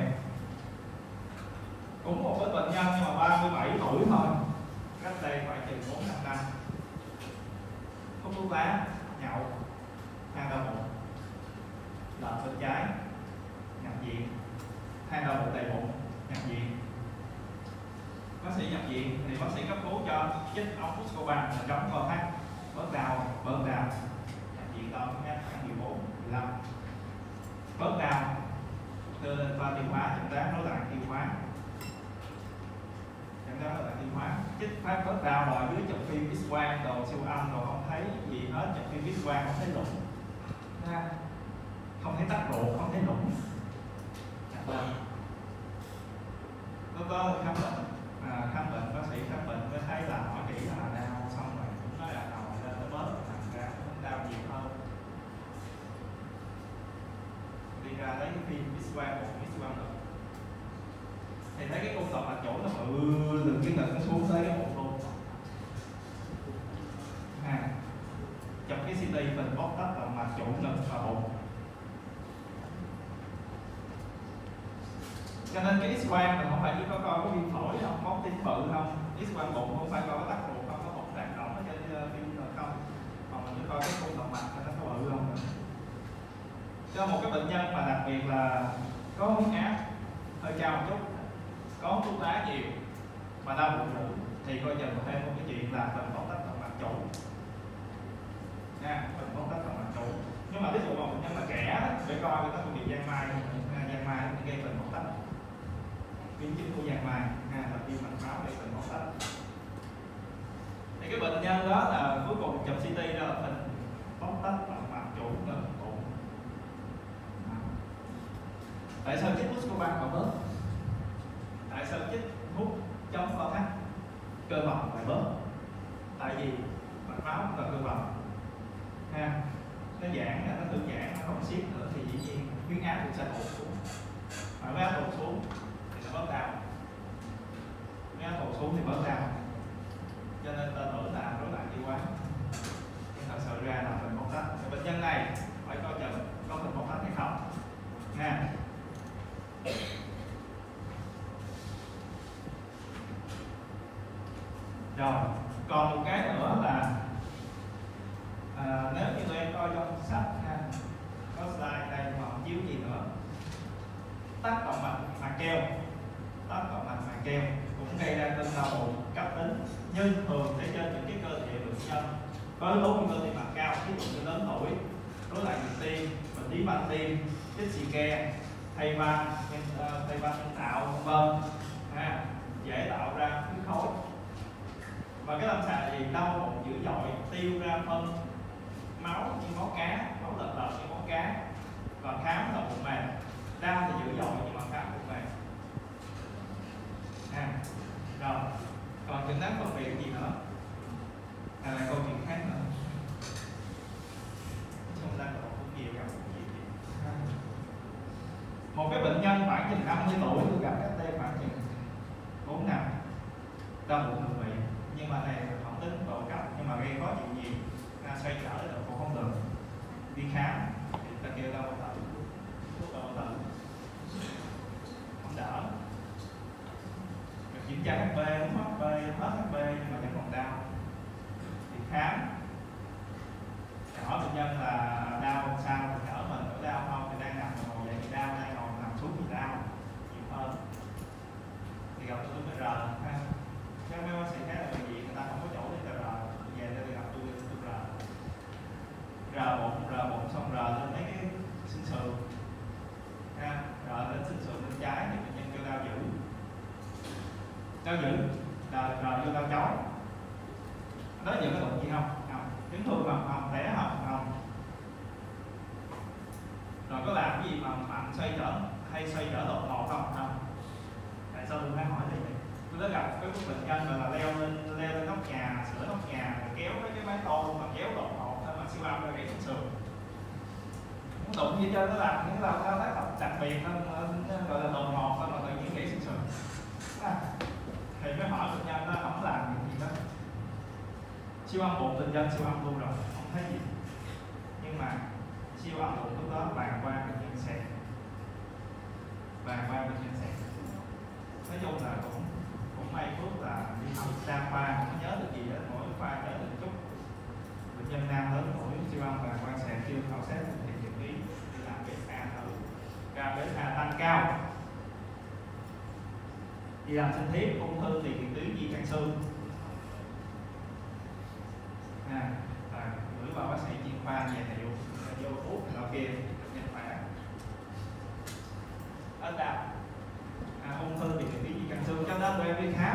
Speaker 1: Cũng một cái bệnh nhân nhưng mà ba mươi bảy tuổi thôi, cách đây khoảng chừng bốn năm năm, hút thuốc lá, nhậu, than đau bụng, lệch bên trái, nhập viện, than đau bụng đầy bụng, nhập viện. Bác sĩ nhập viện thì bác sĩ cấp cứu cho chích ống Buscopan là chống co thắt, bớt đau, bớt đau, nhập viện đo nhé, khoảng mười bốn, mười lăm, bớt đau, đưa lên khoa tiêu hóa chẩn đoán rối loạn tiêu hóa. Đó là tiêu hóa, chích phát bớt đau rồi dưới chụp phim X-quang, đồ siêu âm rồi không thấy gì hết, chụp phim X-quang không thấy lủng, không thấy tắc ruột, không thấy lủng. Lúc đó khám bệnh, à, khám bệnh bác sĩ khám bệnh mới thấy là hỏi kỹ là đau, xong rồi cũng nói là đầu lên nó bớt, thành ra nó đau nhiều hơn. Đi ra lấy cái phim X-quang, một X-quang được. Thì thấy cái cung tộc là chỗ nó bự, từ cái ngực nó xuống tới cái bụng luôn. À, chụp cái xê tê mình bóc tách động mạch chỗ ngực và bụng. Cho nên cái X-quang mình không phải chỉ có coi có viêm phổi không, có tim bự không, X-quang bụng không phải coi có tắc ruột biệt là có huyết áp hơi cao một chút, có thuốc lá nhiều mà đau bụng ngủ thì coi chừng thêm một cái chuyện là phần bóng tắc động mạch chủ nha, phần bóng tắc động mạch chủ. Nhưng mà ví dụ mà bệnh nhân là trẻ để coi người ta có bị giang mai, giang mai thì gây phần bóng tắc, biến chứng của giang mai ha, là viêm mạch máu gây phần bóng tắc. Thì cái bệnh nhân đó là cuối cùng chụp xê tê đó là phần bóng tắc động mạch chủ gần tụ. Tại sao chích Buscopan mà bớt? Tại sao chích hút chống co thắt cơ bắp lại bớt? Tại vì mạch máu và cơ bắp ha, nó giãn, nó thư giãn, nó không siết nữa thì dĩ nhiên huyết áp cũng sẽ tụt xuống. Mà huyết áp tụt xuống thì nó bớt đau, huyết áp tụt xuống thì bớt đau, cho nên ta tưởng là rối loạn tiêu hóa. Nhưng thật sự ra là phần bóng tắc. Bệnh nhân này phải coi chừng có phần bóng tắc hay không nha. Rồi, còn một cái nữa là à, nếu như tụi em coi trong sách ha, có slide đây mà không chiếu gì nữa, tắc động mạch màng keo, tắc động mạch màng keo cũng gây ra cơn đau bụng cấp tính, nhưng thường để trên những cái cơ địa bệnh nhân có yếu tố nguy cơ tim mạch cao, ví dụ như lớn tuổi, rối loạn nhịp tim, bệnh lý van tim, chích xì ke, thay van, thay van nhân tạo, vân vân, ha, dễ tạo ra huyết khối. Và cái lâm sàng là gì? Đau bụng dữ dội, tiêu ra phân máu như máu cá, máu lợn lợn như máu cá, và khám là bụng mềm, đau thì dữ dội nhưng mà khám bụng mềm. À, rồi, còn chẩn đoán phân biệt gì nữa? Hay là câu chuyện khác nữa? Chúng ta còn cũng nhiều gặp gì? Một cái bệnh nhân khoảng chừng năm mươi tuổi tôi gặp cách đây khoảng chừng bốn năm, đau bụng đường miệng, nhưng mà này không tính độ cấp, nhưng mà gây khó chịu gì, à, xoay trở lại độ không được, đi khám thì ta kêu đau tử, thuốc đau tử không đỡ, kiểm tra hát bê, uống hát bê, hết hát bê nhưng mà vẫn còn đau, thì khám, hỏi bệnh nhân là đau sao, thì đỡ mình có đau không, thì đang nằm ngồi dậy thì đau, đang ngồi nằm xuống thì đau nhiều hơn, thì gặp tôi mới rờ ha. Nếu mấy bác sĩ khác là bệnh viện người ta không có chỗ để ta rờ, về đây thì gặp tôi tôi rờ, rờ bụng, rờ bụng xong rờ lên mấy cái xương sườn, ha, rờ lên xương sườn bên trái thì bệnh nhân kêu đau dữ, đau dữ, rờ rờ vô đau chói, đó giờ có bệnh gì không? Không, chấn thương không? Không, té không? Không. Rồi có làm cái gì mà mạnh xoay trở hay xoay trở đột ngột không? Không. Tại sao tôi phải hỏi vậy? Tôi đã gặp cái bệnh nhân mà là leo lên leo lên nóc nhà, sửa nóc nhà, kéo mấy cái mái tôn mà kéo đột ngột thôi mà siêu âm ra gãy xương sườn. Muốn đụng gì cho nó làm những cái thao tác đặc biệt hơn, gọi là đột ngột thôi mà tự nhiên gãy xương sườn. À, thì mới hỏi bệnh nhân nó không làm những gì đó. Siêu âm bụng bệnh nhân siêu âm luôn rồi, không thấy gì. Nhưng mà siêu âm bụng lúc đó bàng quang bệnh nhân xẹt, bàng quang bệnh nhân xẹt. Nói chung là cũng cũng may phước là đi học đa khoa không nhớ được gì hết, mỗi khoa nhớ được chút. Bệnh nhân nam lớn tuổi siêu âm bàng quang xẹt chưa khảo sát thì chuyển ý đi làm bê a thử, ca bê a tăng cao, đi làm sinh thiết ung thư thì tuyến di căn xương. À, à, gửi vào bác sĩ chuyên khoa về hiệu vô thuốc thì nó kia nhân khỏe. Ở đâu à, ung thư thì cái gì căn xương, cho nên tụi em đi khám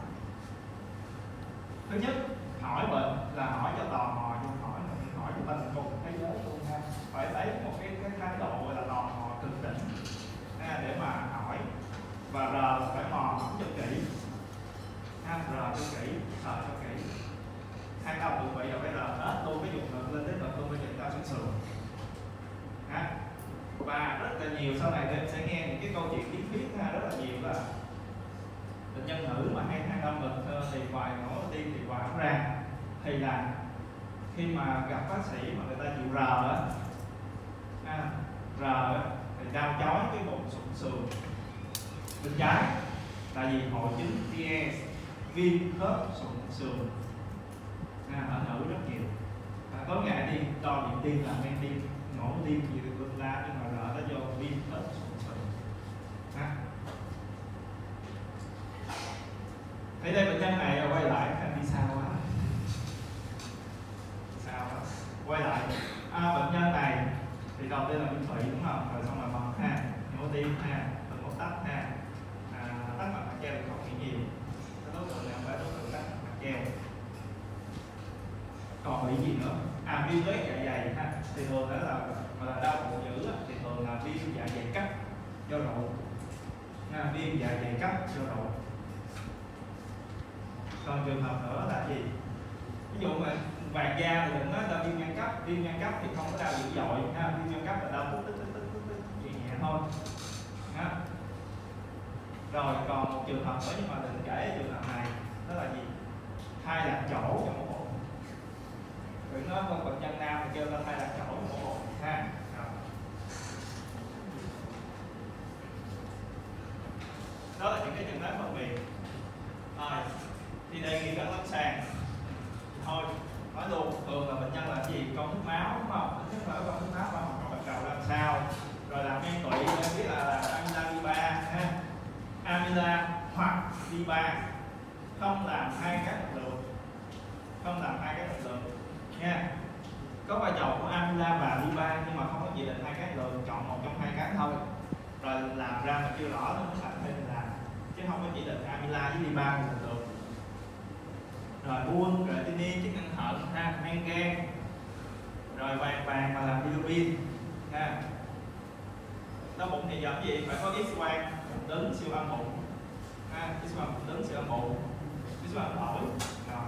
Speaker 1: thứ nhất hỏi bệnh là hỏi cho tò mò, luôn hỏi hỏi cho tình cùng thế giới luôn ha, phải lấy một cái cái thái độ gọi là tò mò cực đỉnh ha, để mà hỏi và rờ phải mò cho kỹ ha, rờ cho kỹ, sờ cho kỹ. Hai đầu tụi vậy là phải rờ hết luôn cái vùng ngực lên tới ngực luôn, bây giờ ta xương sườn ha. Và rất là nhiều sau này em sẽ nghe những cái câu chuyện lý thuyết ha, rất là nhiều là bệnh nhân nữ mà hay hay đâm ngực thì ngoài nổ tim thì ngoài không ra, thì là khi mà gặp bác sĩ mà người ta chịu rờ á, ha, rờ thì đau chói cái bụng sụn sườn bên trái, tại vì hội chứng Pierre viêm khớp sụn sườn. À, ở nữ rất nhiều, à, tối ngày đi đo điện tim là men tim, ngổ tim gì được la, nhưng mà rờ nó vô viêm khớp đầu tiên là biên thủy đúng không, rồi xong là mật ha, nhô tim ha, phần mốt tắc ha, à, tắc mạch mạc treo thì không nghĩ nhiều, cái đối tượng này không phải đối tượng tắc mạch treo. Còn bị gì nữa? À, viêm loét dạ dày ha, thì thường đó là mà là đau bụng dữ thì thường là viêm dạ dày cấp do rượu, ha, viêm dạ dày cấp do rượu. Còn trường hợp nữa là gì? Ví dụ mà vàng da thì đừng nói là viêm gan cấp, viêm gan cấp thì không có đau dữ dội ha, viêm gan cấp là đau tức tức tức tức tức nhẹ nhẹ thôi. Ha. Rồi còn một trường hợp nữa nhưng mà đừng kể trường hợp này, đó là gì? Thai lạc chỗ trong ổ bụng. Đừng nói con bệnh nhân nam thì kêu là thai lạc chỗ trong ổ bụng ha. Rồi. Đó là những cái chẩn đoán phân biệt. Rồi thì đề nghị các lâm sàng thôi nói luôn, thường là bệnh nhân là gì, công thức máu đúng không, thứ nhất là công thức máu và học bạch cầu làm sao, rồi làm men tụy em biết là, là amila đi ba ha, amila hoặc đi ba, không làm hai cái lực lượng, không làm hai cái lực lượng nha, có vai trò của amila và đi ba nhưng mà không có chỉ định hai cái lực lượng, chọn một trong hai cái thôi, rồi làm ra mà chưa rõ nó mới thành thêm làm, chứ không có chỉ định amila với đi ba lực lượng. Rồi buông, creatinine, chức năng thận ha, men gan, rồi vàng vàng mà làm bilirubin ha. Đau bụng thì giờ gì phải có X quang bụng đứng, siêu âm bụng ha, X quang bụng đứng, siêu âm bụng, X quang phổi. Rồi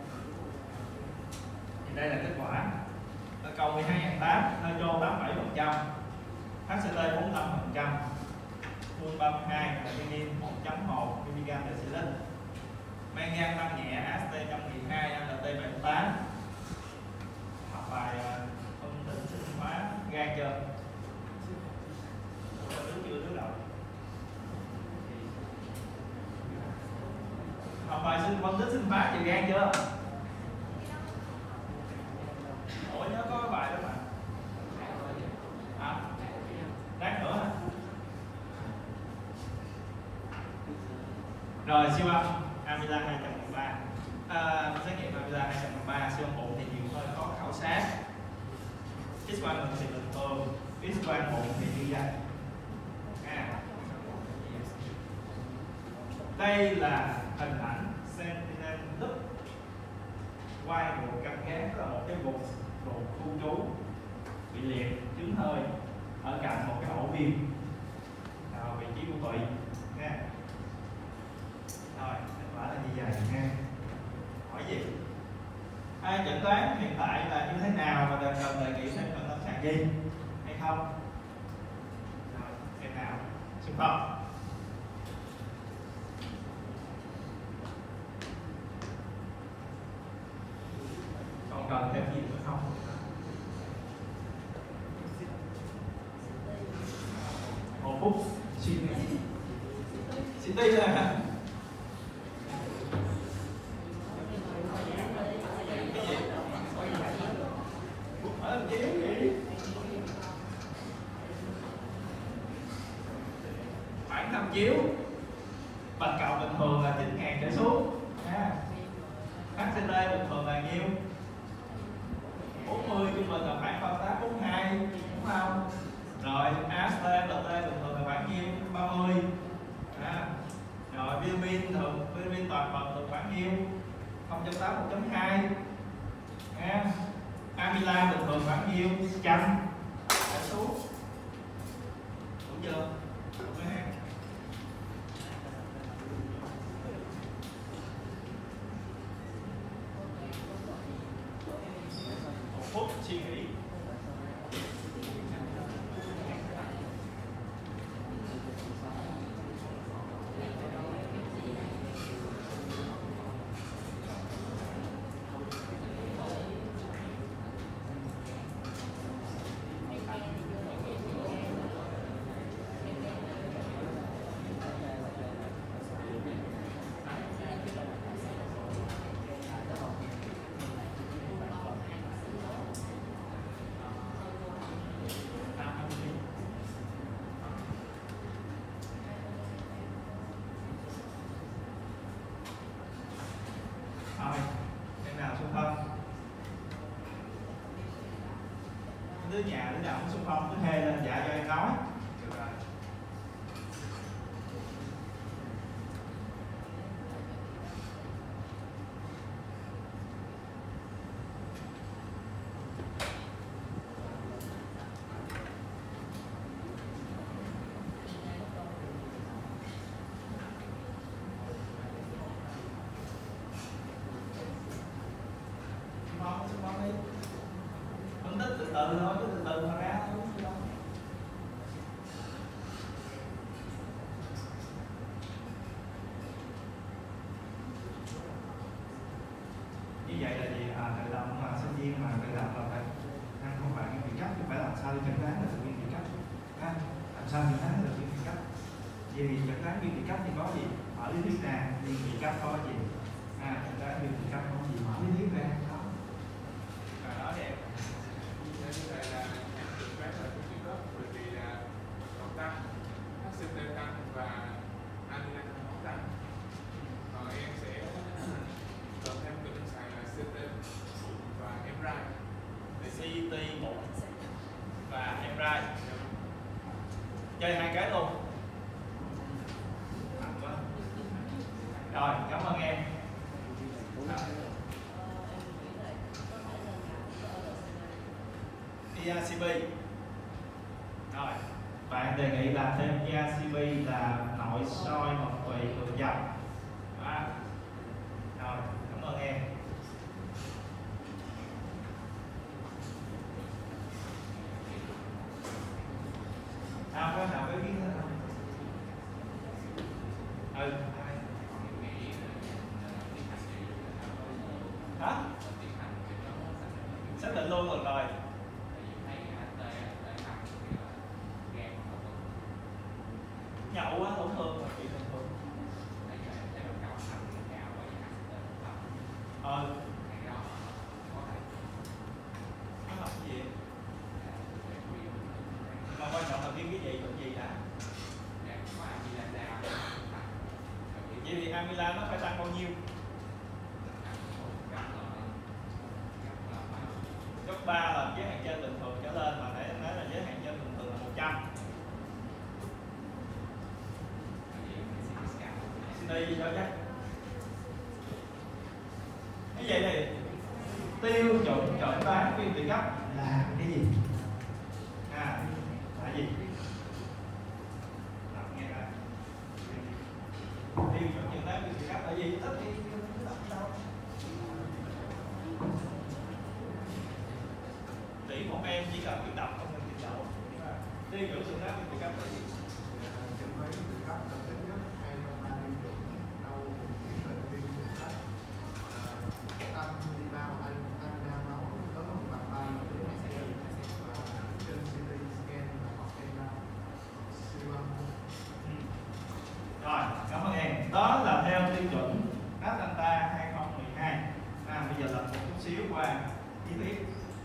Speaker 1: thì đây là kết quả. Ở cầu mười hai nghìn tám trăm, Nitro tám mươi bảy phần trăm, hát xê tê bốn mươi lăm phần trăm, buông ba mươi hai, creatinine một chấm một mi-li-gam deci-lít. Men gan tăng nhẹ, a ét tê một trăm mười hai, a lờ tê bảy mươi tám. Học bài phân tích sinh hóa gan chưa? Đứa chưa đứa đầu. Học bài sinh phân tích sinh hóa về gan chưa? Ủa nhớ có cái bài đó mà. À, lát nữa hả? Rồi siêu âm amila hai trăm mười ba, à, xét nghiệm amila hai trăm mười ba, siêu âm bụng thì nhiều hơi có khảo sát, X quang ngực thì bình thường, X quang bụng thì như vậy. À. Đây là hình ảnh Sentinel Loop quay bộ căng gán, là một cái vùng vùng khu trú bị liệt chứng hơi ở cạnh một cái ổ viêm, à, vị trí của tụy nha. Rồi, kết quả là như vậy nha. Hỏi gì? Ai chẩn đoán hiện tại là như thế nào và cần đề nghị thêm cận lâm sàng gì hay không? Rồi, xem nào. Xung phong. Còn cần thêm gì nữa không? Một phút suy nghĩ. xê tê là khoảng năm chiếu, bạch cầu bình thường là chín ngàn trở xuống, hát xê tê bình thường là nhiêu? bốn mươi, trung bình là khoảng ba mươi tám, bốn mươi hai, đúng không? Rồi a ét tê, lờ tê bình thường là khoảng nhiêu? ba mươi. À. Rồi bilirubin thường, bilirubin toàn phần thường khoảng nhiêu? không chấm tám, một chấm hai. À. Amila bình thường khoảng nhiêu? một trăm trở xuống. Đúng chưa? Đúng rồi ha. Một phút suy nghĩ. đứa nhà đứa nào cũng xung phong cứ hê lên dạ cho em nói. Được rồi. Xung phong đi. Phân tích từ từ thôi, chứ từ từ mà ra thôi. Như vậy là gì? À, tự động mà sinh viên mà tự động là phải ăn không phải nguyên vị cấp, thì phải làm sao để chẩn đoán là được nguyên vị cấp. À, làm sao chẩn đoán được nguyên vị cấp? Vì chẩn đoán nguyên vị cấp thì có gì? Ở lý thuyết ra nguyên vị cấp có gì? À, chẩn đoán nguyên vị cấp có gì? Mở lý thuyết ra đó. Rồi đó đi em.
Speaker 4: Như vậy là em được phép là nguyên vị cấp bởi vì là nó tăng, hát xê tê tăng và amylan nó tăng. Còn em sẽ cần thêm từ lâm sàng là xê tê và emrai.
Speaker 1: xê tê một và emrai. Chơi hai cái luôn. Rồi, cảm ơn em. e rờ xê pê. Rồi, bạn đề nghị làm thêm e rờ xê pê là nội soi mật tụy ngược dòng. À. Rồi, cảm ơn em. À, có nào với biết nữa không? Ừ. Hả? Xác định luôn rồi rồi. Nhậu á, tổn thương là chuyện bình thường. Ờ. Nó học cái gì? Mà quan trọng là viêm cái gì, bệnh gì đã? Vậy thì amylan nó phải tăng bao nhiêu? Gấp ba lần giới hạn trên bình thường trở lên, mà nãy em nói là giới hạn trên bình thường là một trăm. Xin đi cho chắc. Cái vậy thì tiêu chuẩn chẩn đoán viêm tụy cấp là cái gì? À, là gì? Đọc nghe coi. Tiêu chuẩn chẩn đoán viêm tụy cấp là gì? Tất nhiên không đọc đâu. Tỷ một em chỉ cần biết đọc không cần biết đọc. Tiêu chuẩn chẩn đoán viêm tụy cấp là gì?
Speaker 3: Chẩn đoán viêm tụy cấp là thứ nhất hai trong ba tiêu chuẩn đau vùng tuyến bệnh viêm tụy cấp, tăng đi bao anh tăng ra máu có một bằng ba lần và trên xê tê scan là hoặc em siêu âm.
Speaker 1: Rồi, cảm ơn em. Đó là theo tiêu chuẩn Atlanta hai không một hai. À, bây giờ là một chút xíu qua chi tiết.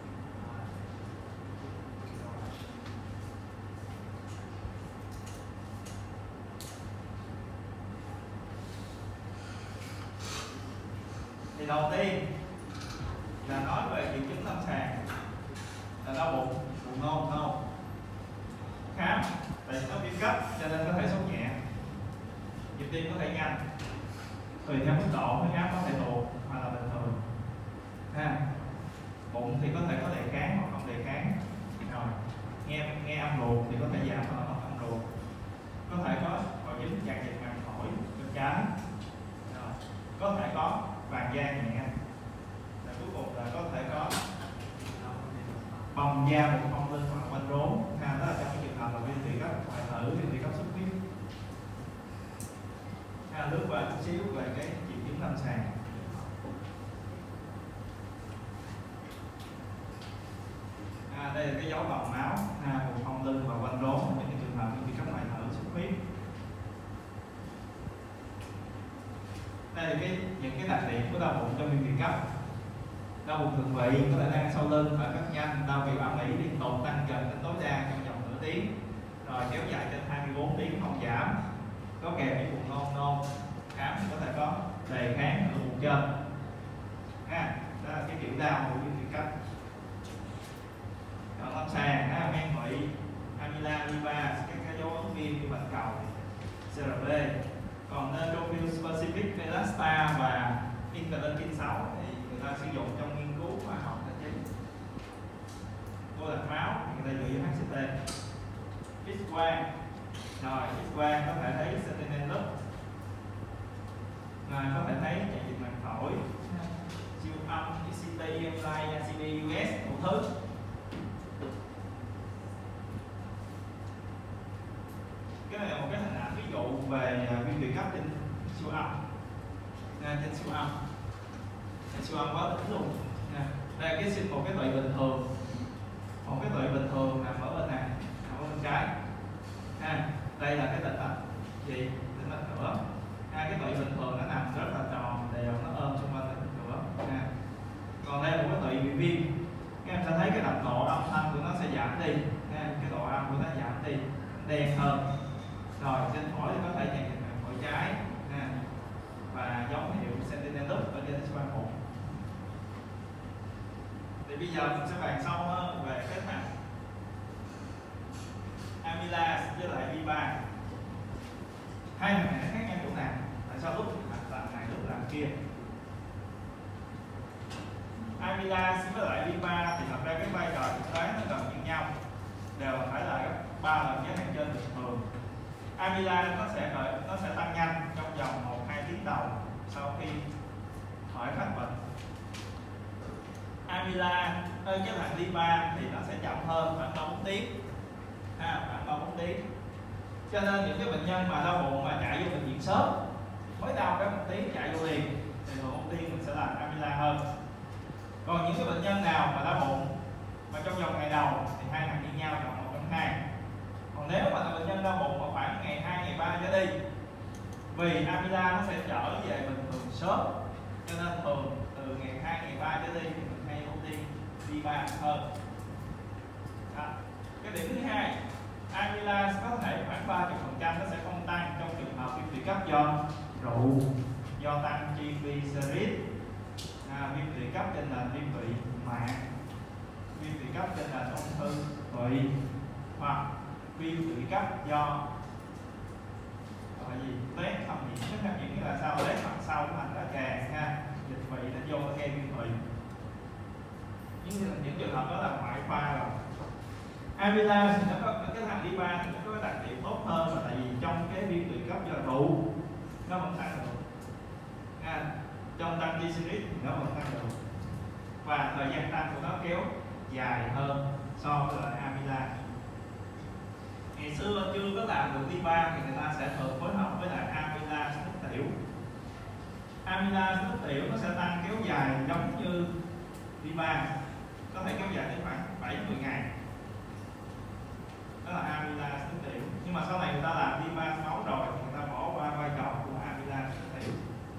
Speaker 1: Thì đầu tiên là nói về triệu chứng lâm sàng là đau bụng, buồn nôn, nôn. Khám, tại vì nó viêm cấp cho nên có thể sốt nhẹ, nhịp tim có thể nhanh, tùy theo mức độ huyết áp có thể tụt hoặc là bình thường. Ha. Bụng thì có thể có đề kháng hoặc không đề kháng. Rồi, nghe nghe âm ruột thì có thể giảm hoặc không âm ruột. Có thể có hội chứng tràn dịch màng phổi bên trái. Rồi, có thể có vàng da nhẹ. Và cuối cùng là có thể có bong da bụng phong lưng hoặc quanh rốn. Ha, đó là trong cái trường hợp là viêm tụy cấp hoại tử, viêm tụy cấp xuất huyết. Ha, lướt qua chút xíu về cái triệu chứng lâm sàng. À, đây là cái dấu bầm máu, ha, bụng phong lưng và quanh rốn, những cái trường hợp viêm tụy cấp hoại tử xuất huyết. Đây là cái những cái đặc điểm của đau bụng trong viêm tụy cấp. Đau bụng thượng vị có thể đang sau lưng phải rất nhanh, đau vì âm ỉ liên tục tăng dần đến tối đa trong vòng nửa tiếng, rồi kéo dài trên hai mươi bốn tiếng không giảm, có kèm với buồn nôn nôn. Khám thì có thể có đề kháng ở vùng trên. Ha, đó là cái kiểu đau của viêm tụy cấp. Còn lâm sàng xê rờ pê. Còn neutrophil specific elasta và interleukin sáu thì người ta sử dụng trong nghiên cứu khoa học là chính. Cô đặt máu thì người ta dựa vào hát xê tê. X quang, rồi X quang có thể thấy sentinel loop, rồi có thể thấy chạy dịch màng phổi, siêu âm, xê tê, e em rờ i, xê đê, u ét, đủ thứ. Cái này là một cái hình ảnh ví dụ về viêm tụy cấp trên siêu âm, à, trên siêu âm, trên siêu âm có tính luôn. À, đây là cái một cái tụy bình thường, một cái tụy bình thường nằm ở bên này, nằm ở bên trái. À, đây là cái tĩnh mạch gì? Tĩnh mạch cửa. À, cái tụy bình thường nó nằm rất là tròn đều, nó ôm xung quanh tĩnh mạch cửa. À, còn đây là một cái tụy bị viêm, các em sẽ thấy cái đậm độ âm thanh của nó sẽ giảm đi, à, cái độ âm của nó giảm đi, đen hơn. Rồi trên phổi thì có thể chạy dịch màng phổi trái, à, và dấu hiệu sentinel loop ở trên siêu âm hồn. Thì bây giờ mình sẽ bàn sâu hơn về cái thằng amylase với lại vê ba. Hai thằng này khác nhau chỗ nào? Tại sao lúc làm này lúc làm kia? Amylase với lại vê ba thì thật ra cái vai trò thực tế nó gần như nhau, đều phải là ba lần giới hạn trên bình thường. Amylase nó sẽ khởi, nó sẽ tăng nhanh trong vòng một hai tiếng đầu sau khi khỏi phát bệnh. Amylase cái thằng vê ba thì nó sẽ chậm hơn khoảng ba bốn tiếng, ha, khoảng ba bốn tiếng. Cho nên những cái bệnh nhân mà đau bụng mà chạy vô bệnh viện sớm, mới đau cái một tiếng chạy vô liền thì thường ưu tiên mình sẽ làm amylase hơn. Còn những cái bệnh nhân nào mà đau bụng mà trong vòng ngày đầu thì hai thằng như nhau, chọn một trong hai. Còn nếu mà là bệnh nhân đau bụng ở khoảng ngày hai, ngày ba trở đi, vì amylase nó sẽ trở về bình thường sớm, cho nên thường từ ngày hai, ngày ba trở đi thì mình hay ưu tiên vê ba hơn. Đó. Cái điểm thứ hai, amylase có thể khoảng ba mươi phần trăm nó sẽ không tăng trong trường hợp viêm tụy cấp do rượu, do tăng triglycerid, à, viêm tụy cấp trên nền viêm tụy mạng, viêm tụy cấp trên nền ung thư tụy, hoặc viêm tụy cấp do gọi gì loét thâm nhiễm. Loét thâm nhiễm là sao? Loét mặt sau của thành lá càng, ha, dịch vị nó vô nó gây viêm tụy. những, những trường hợp đó là ngoại khoa rồi. Amylase thì nó có cái thằng vê ba thì nó có cái đặc điểm tốt hơn, là tại vì trong cái viêm tụy cấp do rượu nó vẫn tăng được, à, trong tăng triglycerid thì nó vẫn tăng được, và thời gian tăng của nó kéo dài hơn so với lại amylase. Ngày xưa chưa có làm được vê ba thì người ta sẽ thường phối hợp với lại amylase nước tiểu. Amylase nước tiểu nó sẽ tăng kéo dài giống như vê ba, có thể kéo dài đến khoảng bảy đến mười ngày. Đó là amylase nước tiểu. Nhưng mà sau này người ta làm vê ba máu rồi thì người ta bỏ qua vai trò của amylase nước tiểu.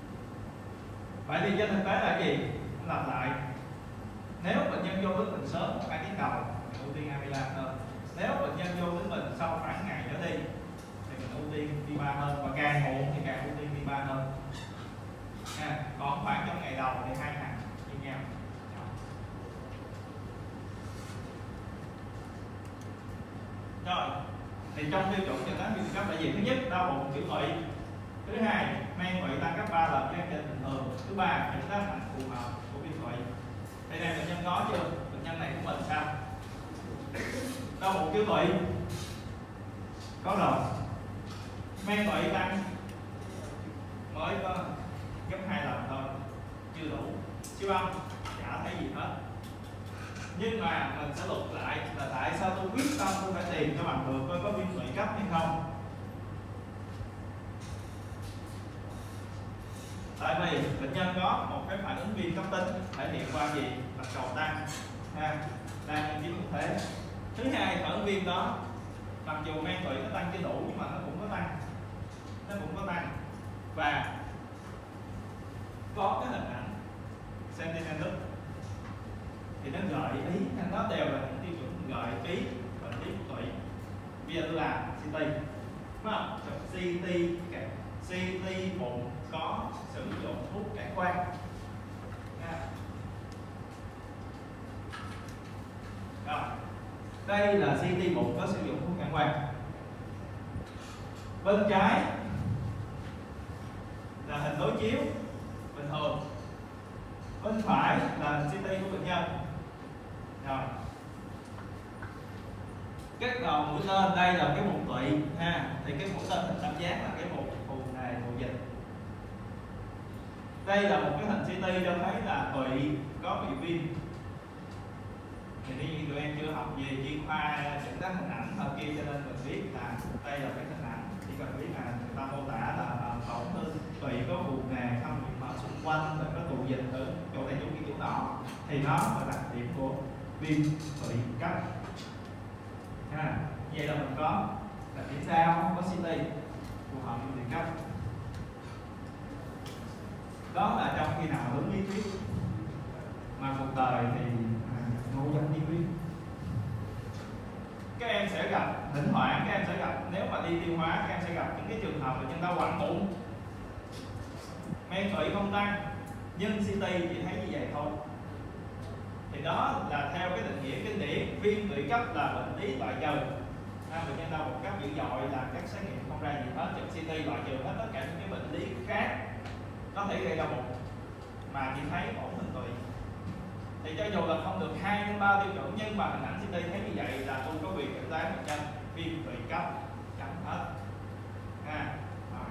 Speaker 1: Vậy thì trên thực tế là gì? Lặp lại, nếu bệnh nhân vô đến mình sớm hai tiếng đầu thì ưu tiên amylase hơn. Nếu bệnh nhân vô đến mình sau khoảng ngày trở đi thì mình ưu tiên vê ba hơn, và càng muộn thì càng ưu tiên vê ba hơn. À, còn khoảng trong ngày đầu thì hai thằng như nhau. Rồi, thì trong tiêu chuẩn chẩn đoán viêm tụy cấp là gì? Thứ nhất, đau bụng tiểu tụy. Thứ hai, men tụy tăng gấp ba lần trên bình thường. Thứ ba, những tác thành phù hợp của viêm tụy. Đây này bệnh nhân có chưa? Bệnh nhân này của mình sao? Đau bụng tiểu tụy có rồi. Men tụy tăng mới có gấp hai lần thôi, chưa đủ. Siêu âm chả thấy gì hết. Nhưng mà mình sẽ lục lại là tại sao tôi quyết tâm tôi phải tìm cho bằng được coi có viêm tụy cấp hay không. Tại vì bệnh nhân có một cái phản ứng viêm cấp tính thể hiện qua gì? Bạch cầu tăng, ha, đang nhân chiếm một thế. Thứ hai, phản ứng viêm đó mặc dù men tụy nó tăng chưa đủ nhưng mà nó cũng có tăng, nó cũng có tăng, và có cái hình ảnh sentinel loop thì nó gợi ý, nó đều là những tiêu chuẩn gợi ý bệnh lý của tụy. Bây giờ tôi làm xê tê, đúng không? xê tê, xê tê bụng có sử dụng thuốc cản quang. Rồi, đây là xê tê bụng có sử dụng thuốc cản quang. Bên trái chiếu bình thường. Bên phải là hình xê tê của bệnh nhân. Rồi. Cái đầu mũi tên đây là cái vùng tụy ha, thì cái mũi tên hình tam giác là cái vùng vùng này, vùng dịch. Đây là một cái hình xê tê cho thấy là tụy có bị viêm. Thì tuy nhiên tụi em chưa học về chuyên khoa chẩn đoán hình ảnh thôi kia, cho nên mình biết là đây là cái hình ảnh, chỉ cần biết là người ta mô tả là tổn thương tụy có vùng nề không bị mở xung quanh và có tụ dịch ở chỗ này chỗ kia chỗ nọ, thì nó là đặc điểm của viêm tụy cấp. Ha, vậy là mình có đặc điểm sao, có xê tê phù hợp với tụy cấp. Đó là trong khi nào đúng lý thuyết, mà cuộc đời thì ngộ dẫn đi viêm. Các em sẽ gặp thỉnh thoảng, các em sẽ gặp nếu mà đi tiêu hóa, các em sẽ gặp những cái trường hợp bệnh nhân đau quặn bụng, men tụy không tăng, nhưng xê tê chỉ thấy như vậy thôi. Thì đó là theo cái định nghĩa kinh điển, viêm tụy cấp là bệnh lý loại trừ. À, bệnh nhân đau một cấp dữ dội là các xét nghiệm không ra gì hết, chụp xê tê loại trừ hết tất cả những cái bệnh lý khác có thể gây đau bụng, mà chỉ thấy ổn định tụy. Thì cho dù là không được hai đến ba tiêu chuẩn, nhưng mà hình ảnh xê tê thấy như vậy là tôi có quyền chẩn đoán bệnh nhân viêm tụy cấp chậm hết. À, rồi.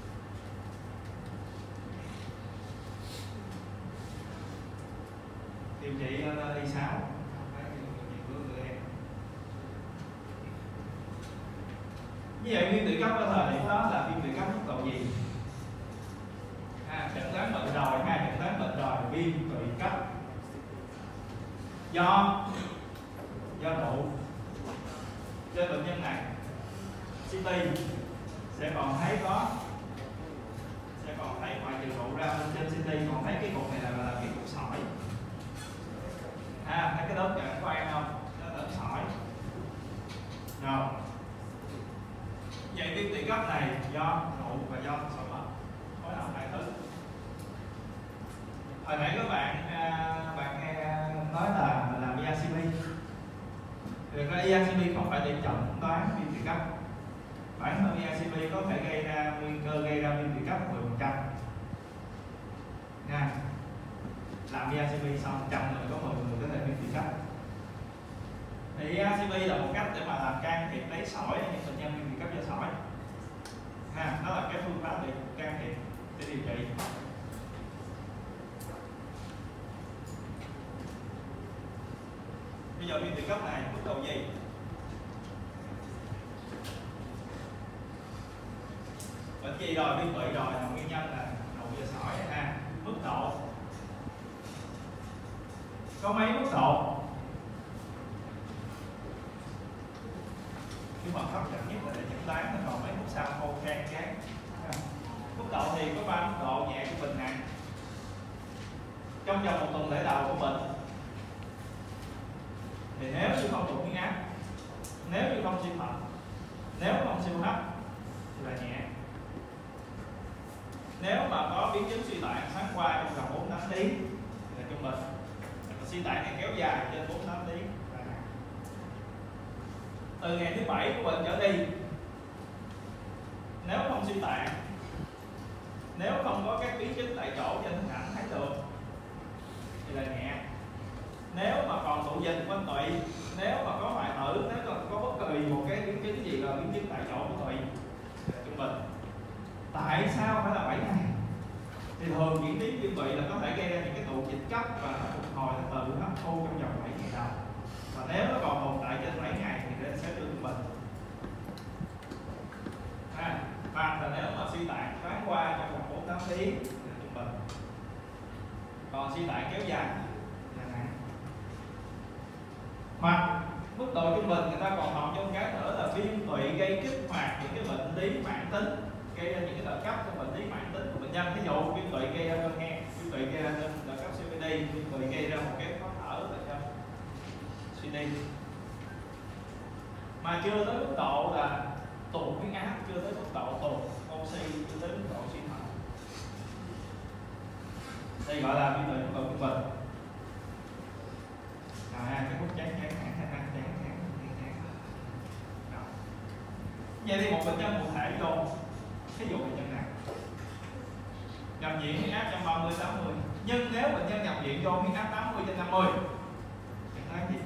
Speaker 1: Điều trị y sáu như vậy, viêm tụy cấp ở thời điểm đó là viêm tụy cấp mức độ gì? À, chẩn đoán bệnh rồi, ha, chẩn đoán bệnh rồi, viêm tụy cấp do do rượu. Trên bệnh nhân này xê tê sẽ còn thấy có sẽ còn thấy ngoài trừ rượu ra, bên trên xê tê còn thấy cái cục này là, là cái cục sỏi. À, thấy cái đốm chẳng có ăn không? Đó là sỏi. Rồi. Vậy viêm tụy cấp này do rượu và do sỏi mật, phối hợp hai thứ. Hồi nãy các bạn bạn nghe nói là làm e rờ xê pê. Thực ra e rờ xê pê không phải để chẩn đoán viêm tụy cấp. Bản thân e rờ xê pê có thể gây ra nguy cơ gây ra viêm tụy cấp mười phần trăm. Nha. Làm e rờ xê pê xong trăm người có mười người có thể viêm tụy cấp. Thì e rờ xê pê là một cách để mà làm can thiệp lấy sỏi ở những bệnh nhân viêm tụy cấp do sỏi. Ha, đó là cái phương pháp để can thiệp để điều trị. Bây giờ viêm tụy cấp này mức độ gì? Bệnh gì rồi, viêm tụy rồi, nguyên nhân là rượu và sỏi ha. Mức độ có mấy mức độ? Nhưng mà hấp dẫn nhất là để chẩn đoán, còn mấy mức sau khô khan chán. Mức độ thì có ba mức độ: nhẹ, trung bình, nặng. Trong vòng một tuần lễ đầu của bệnh thì nếu như không tụt huyết áp, nếu như không suy thận, nếu không siêu hấp thì là nhẹ. Nếu mà có biến chứng suy tạng tháng qua trong vòng bốn đến tám tiếng thì là trung bình. Suy tạng này kéo dài trên bốn đến tám tiếng là nặng. Từ ngày thứ bảy của bệnh trở đi, nếu không suy tạng, nếu không có các biến chứng tại chỗ trên hình ảnh thấy được thì là nhẹ. Nếu mà còn tụ dịch quanh tụy, nếu mà có hoại tử, nếu còn có bất kỳ một cái biến chứng gì là biến chứng tại chỗ của tụy là trung bình. Tại sao phải là bảy ngày? Thì thường diễn tiến viêm tụy là có thể gây ra những cái tụ dịch cấp và nó phục hồi nó tự hấp thu trong vòng bảy ngày đầu. Và nếu nó còn tồn tại trên bảy ngày thì nó sẽ trung bình. À, hoặc là nếu mà suy tạng thoáng qua trong vòng bốn đến tám tiếng là trung bình. Còn suy tạng kéo dài là nặng. Hoặc mức độ trung bình người ta còn học trong cái nữa là viêm tụy gây kích hoạt những cái bệnh lý mãn tính, gây ra những cái đợt cấp trong bệnh lý mãn tính của bệnh nhân. Ví dụ viêm tụy gây ra cơn hen, viêm tụy gây ra đợt cấp xê pê đê, viêm tụy gây ra một cái khó thở bệnh nhân suy tim. Mà chưa tới mức độ là tụt huyết áp, chưa tới mức độ tụt oxy, chưa tới mức độ suy thận. Đây gọi là viêm tụy mức độ trung bình. À, cái phút chán chán chán chán chán chán chán. Vậy thì một bệnh nhân cụ thể vô, ví dụ bệnh nhân này gặp nhiều viện huyết áp một trăm ba mươi tám mươi. Nhưng nếu bệnh nhân nhập viện do huyết áp tám mươi trên năm mươi, chẳng nói gì?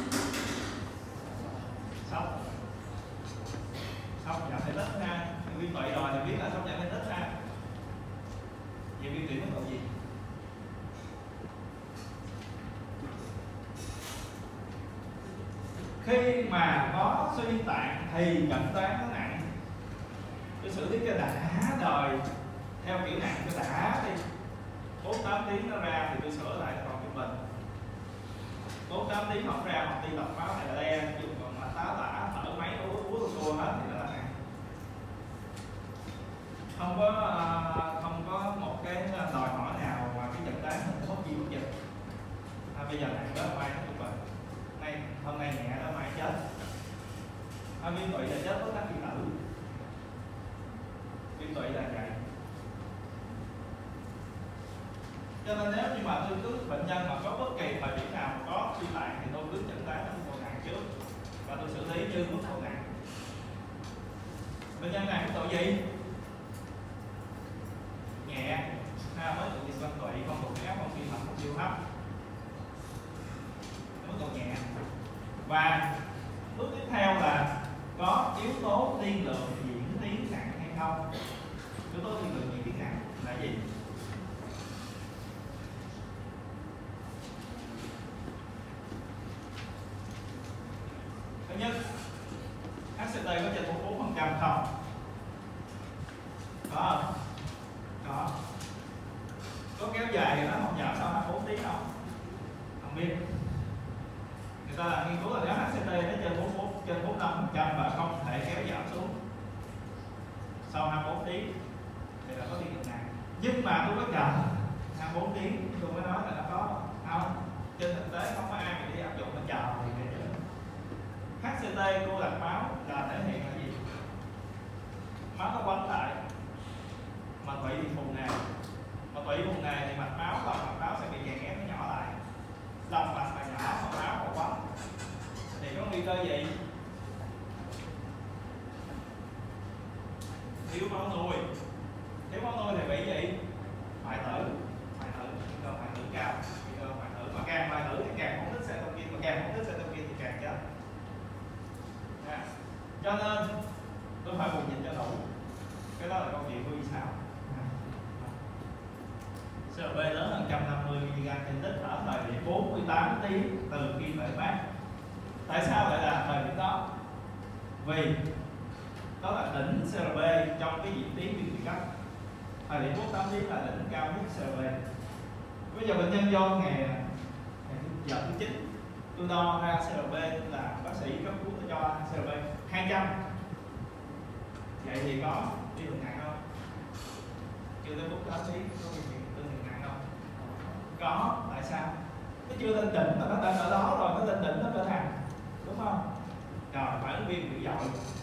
Speaker 1: Sốc. Sốc giảm thể tích ha. Viêm tụy rồi thì biết là sốc giảm thể tích ha. Vậy viêm tụy mức độ gì? Khi mà có suy tạng thì chẩn đoán nó nặng. Tôi xử lý cái đã đời theo kiểu nặng cái đã đi, bốn tám tiếng nó ra thì tôi sửa lại còn trung bình. bốn tám tiếng không ra hoặc đi lọc máu này le dùng còn mà tá tả thở máy uống uống xua hết thì nó là nặng. Không có không có một cái đòi hỏi nào mà cái chẩn đoán mình không chi cũng dịch. À, bây giờ nặng đó mai nó trung bình, nay hôm nay nhẹ đó mai chết. À, viêm tụy là chết có tác điện tử. Viêm tụy là vậy. Cho nên nếu như mà tôi cứ bệnh nhân mà có bất kỳ thời điểm nào mà có suy tạng thì tôi cứ chẩn đoán nó mức độ nặng trước và tôi xử lý như mức độ nặng. Bệnh nhân này mức độ gì? Nhẹ, ha, mới tụ viêm quanh tụy, không tụ huyết áp, không suy thận, không siêu hấp. Mức độ nhẹ. Và bước tiếp theo là có yếu tố tiên lượng diễn tiến nặng hay không? Yếu tố tiên lượng diễn tiến nặng là gì? Thứ nhất, hát xê tê có trên bốn mươi bốn phần trăm không? Có không? Có. Có kéo dài thì nó không giảm sau hai mươi bốn tiếng đâu. Không biết. Người ta là nghiên cứu là nếu hát xê tê nó trên bốn mươi bốn, trên bốn mươi lăm phần trăm và không thể kéo giảm xuống sau hai mươi bốn tiếng thì là có tiên lượng nặng. Nhưng mà tôi có chờ hai mươi bốn tiếng tôi mới nói là nó có không? Trên thực tế không có ai mà đi áp dụng nó chờ thì cái hát xê tê cô lạc máu là thể hiện là gì? Máu nó quấn lại mà tụy thì phù nề, mà tụy phù nề thì mạch máu và mạch máu sẽ bị chèn ép nó nhỏ lại, lòng mạch là nhỏ mà máu mà quấn thì có nguy cơ gì? Thiếu máu nuôi, thiếu máu nuôi thì bị gì? Hoại tử, hoại tử, nguy cơ hoại tử cao, nguy cơ hoại tử mà càng hoại tử thì càng không thích cytokine, mà càng không thích cytokine thì càng chết. À, cho nên tôi phải bù dịch cho đủ. Cái đó là câu chuyện của vì sao xê rờ pê lớn hơn một trăm năm mươi mi-li-gam trên lít ở thời điểm bốn mươi tám tiếng từ khi khởi phát. Tại sao lại là thời điểm đó? Vì đó là đỉnh xê rờ pê trong cái diễn tiến viêm tụy cấp. Thời điểm bốn mươi tám tiếng là đỉnh cao nhất xê rờ pê. Bây giờ bệnh nhân vô ngày giờ thứ chín tôi đo ra xê rờ pê là bác sĩ cấp cứu tôi cho xê rờ pê hai trăm. Vậy thì có đi đường nặng không? Chưa tới bốn mươi tám tiếng có bị tương đường nặng không? Có. Tại sao? Nó chưa lên đỉnh mà nó đã ở đó rồi, nó lên đỉnh nó cỡ thằng, đúng không? Rồi phản viêm dữ dội.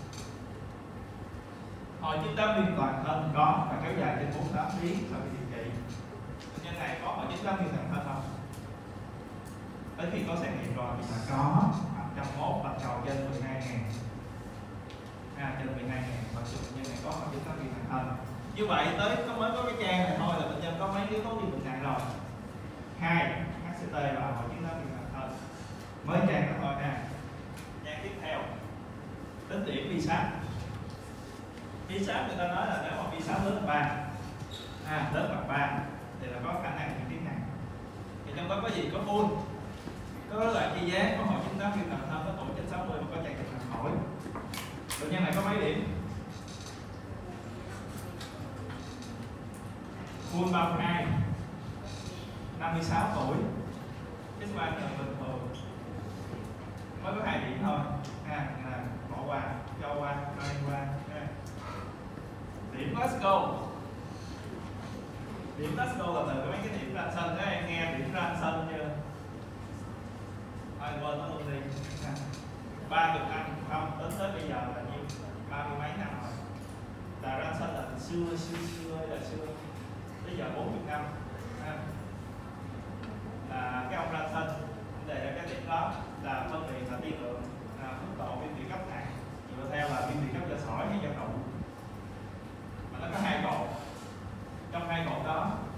Speaker 1: Hồi chứng đau viêm toàn thân có và kéo dài trên bốn mươi tám tiếng sau khi điều trị. Bệnh nhân này có hội chứng đau viêm toàn thân không? Tới khi có xét nghiệm rồi thì là có một trăm mốt bạch cầu trên mười hai ngàn, à, trên mười hai ngàn và bệnh nhân này có hội chứng đau viêm toàn thân. Như vậy tới có mới có cái trang này thôi là bệnh nhân có mấy yếu tố viêm nặng rồi. Hai, hát xê tê và hội chứng đau viêm toàn thân. Mới trang đó thôi nè. Trang tiếp theo tính điểm vi sát. Vi sát người ta nói là nếu mà vi sát lớn bằng ba, à, lớn bằng ba thì là có khả năng diễn tiến nặng. Thì trong đó có gì? Có full, có rối loạn chi giác, có hội chứng đau viêm toàn thân, có tổn trên sáu mươi và có tràn dịch màng phổi. Bệnh nhân này có mấy điểm? Full ba mươi hai, năm mươi sáu tuổi, cái số ăn bình thường, mới có hai điểm thôi, ha, là bỏ qua, cho qua, bay qua. Ha. Điểm Glasgow, điểm Glasgow là từ mấy cái điểm Ranson, các em nghe điểm Ranson chưa? Thôi quên nó luôn đi. ba mươi năm không, đến tới bây giờ là nhiêu? ba mươi mấy năm rồi. Là Ranson là xưa xưa xưa là xưa. Bây giờ bốn mươi năm. Ha. Là cái ông Ranson đề ra cái điểm đó là phân biệt là tiên lượng, là mức độ viêm tụy cấp nặng, dựa theo là viêm tụy cấp do sỏi hay do tụ. Mà nó có hai cột. Trong hai cột đó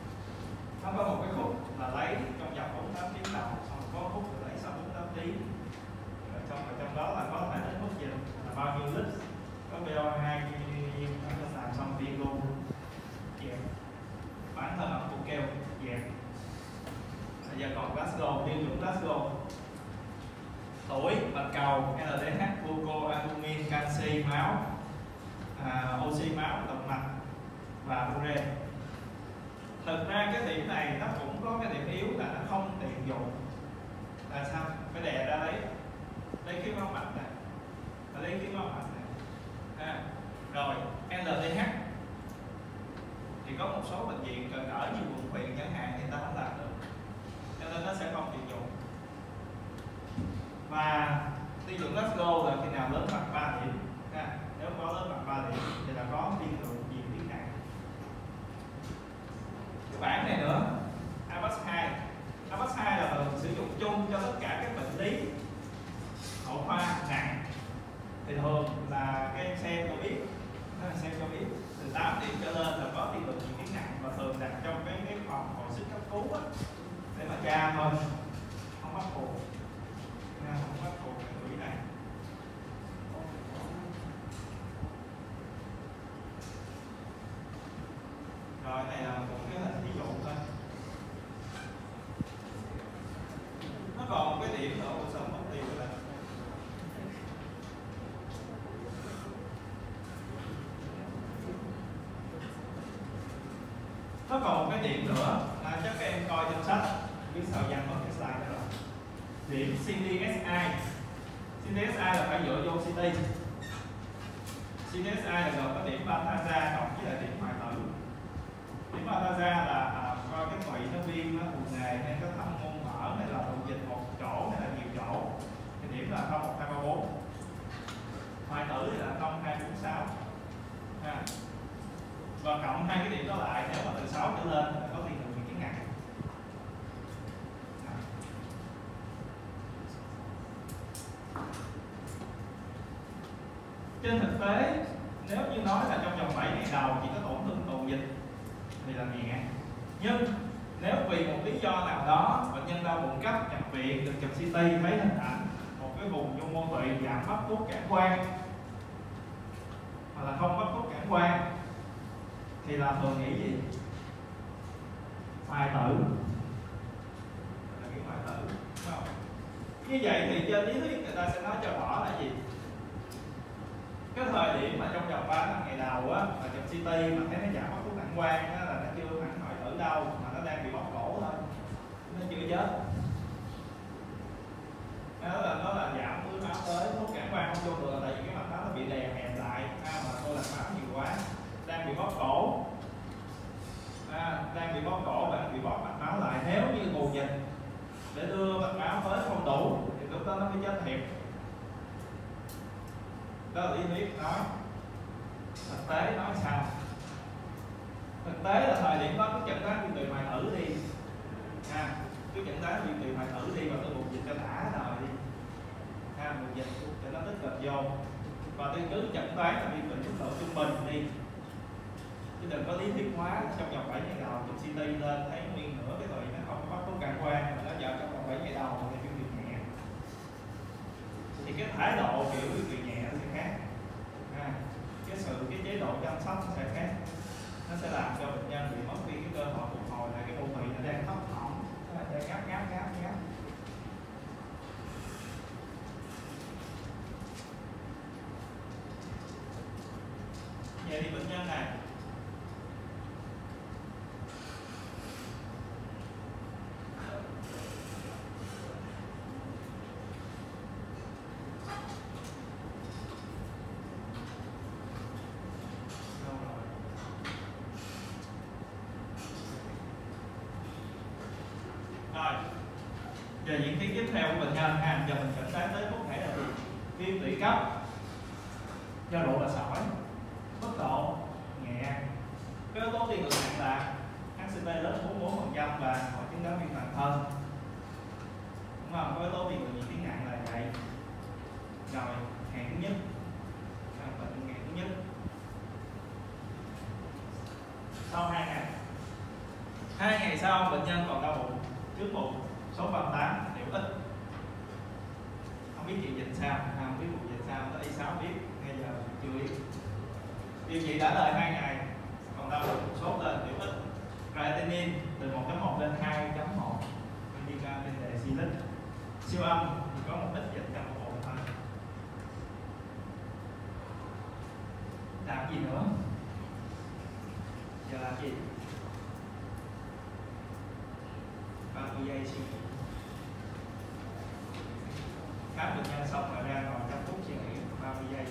Speaker 1: gồm tuổi, bạch cầu, lờ đê hát, gluco, albumin, canxi, máu, à, oxy máu, động mạch và ure. Thực ra cái điểm này nó cũng có cái điểm yếu là nó không tiện dụng. Là sao? Phải đè ra lấy lấy cái máu mạch này, lấy cái máu mạch này. À, rồi lờ đê hát thì có một số bệnh viện cỡ cỡ như quận huyện chẳng hạn thì ta không làm được, cho nên nó sẽ không tiện dụng. Và tiêu chuẩn Glasgow là khi nào lớn bằng ba điểm. À, nếu có lớn bằng ba điểm thì là có tiên lượng gì tiếng nặng. Cái bảng này nữa, a bát hai. a bát hai là thường sử dụng chung cho tất cả các bệnh lý nội khoa nặng. Thì thường là các em xem cho biết, xem cho biết từ tám điểm trở lên là có tiên lượng gì tiếng nặng, và thường đặt trong cái cái phòng hồi sức cấp cứu á, để mà tra thôi, không bắt buộc, không bắt buộc cái quỹ này. Rồi này là một cái hình ví dụ thôi. Nó còn một cái điểm nữa, sao mất tiêu rồi. Nó còn một cái điểm nữa là chắc các em coi trong sách biết sao dành mất cái slide đó rồi. Điểm xê đê ét i. xê đê ét i là phải dựa vô xê tê. xê đê ét i là gồm có điểm Balthazar cộng với lại điểm hoại tử. Điểm Balthazar là à, coi cái tụy nó viêm, nó buồn nề hay có thâm môn mở hay là tụ dịch một chỗ hay là nhiều chỗ. Thì điểm là không một hai ba bốn. Hoại tử thì là không hai bốn sáu. Ha. Và cộng hai cái điểm đó lại, nếu mà từ sáu trở lên là có tiền lượng cái ngặt. Trên thực tế, nếu như nói là trong vòng bảy ngày đầu chỉ có tổn thương tụ dịch thì là nhẹ. Nhưng nếu vì một lý do nào đó bệnh nhân đau bụng cấp nhập viện, được chụp xê tê thấy hình ảnh một cái vùng dung mô tụy giảm bắp cốt cản quang hoặc là không bắp cốt cản quang thì là thường nghĩ gì? Hoại tử. Là cái hoại tử, đúng không? Như vậy thì trên lý thuyết người ta sẽ nói cho rõ là gì? Cái thời điểm mà trong vòng ba năm ngày đầu á, mà chụp xê tê mà thấy nó giảm bắp cốt cản quang á, là nó chưa hẳn hoại tử đâu, mà nó đang bị bóp cổ thôi, nó chưa chết. Đó là nó là giảm túi máu tới, cốt cản quang không vô được, tại vì cái mạch máu nó bị đè hẹp lại, à, mà tôi làm máu nhiều quá, đang bị bóp cổ, à, đang bị bóp cổ và đang bị bóp mạch máu lại. Nếu như bù dịch để đưa mạch máu tới không đủ thì lúc đó nó mới chết thiệt. Đó là lý thuyết nói. Thực tế nói sao? Thực tế là thời điểm đó cứ chẩn đoán viêm tụy hoại tử đi, à, cứ chẩn đoán viêm tụy hoại tử đi và tôi bù dịch cho đã rồi đi, à, bù dịch cho nó tích cực vô, và tôi cứ chẩn đoán là viêm tụy mức độ trung bình đi, chứ đừng có lý thuyết hóa. Trong vòng bảy ngày đầu chụp xê tê lên thấy nguyên nửa cái tụy nó không có bắp cốt cản quang, mà nó giờ trong vòng bảy ngày đầu thì viêm tụy nhẹ, thì cái thái độ kiểu viêm tụy nhẹ nó sẽ khác, à, cái sự cái chế độ chăm sóc nó sẽ khác, nó sẽ làm cho bệnh nhân bị mất đi cái cơ hội phục hồi lại cái mô tụy nó đang thấp thỏm, nó đang ngáp ngáp ngáp ngáp. Vậy thì bệnh nhân này giờ diễn tiến tiếp theo của bệnh nhân ha, giờ mình chẩn đoán tới có thể là viêm tụy cấp do độ là sỏi, mức độ nhẹ, cái yếu tố tiên lượng nặng là hát xê pê lớn bốn mươi bốn phần trăm và hội chứng đau viêm toàn thân, đúng không? Có yếu tố tiên lượng diễn tiến nặng là vậy. Rồi hẹn thứ nhất, bệnh hẹn thứ nhất sau hai ngày, hai ngày sau bệnh nhân còn đau bụng, trước bụng, số ba mươi tám đều ít, không biết chuyện dịch sao, không biết vụ dịch sao, tới y sáu biết, ngay giờ chưa biết. Điều trị đã lời hai ngày, còn đau bụng sốt lên đều ít, creatinine từ một chấm một lên hai chấm một, indica trên decilit, Siêu âm thì có một ít dịch trong bụng thôi. Làm gì nữa? Giờ làm gì? ba mươi giây suy nghĩ. Khám bệnh nhân xong rồi ra ngồi chăm phút suy nghĩ ba mươi giây.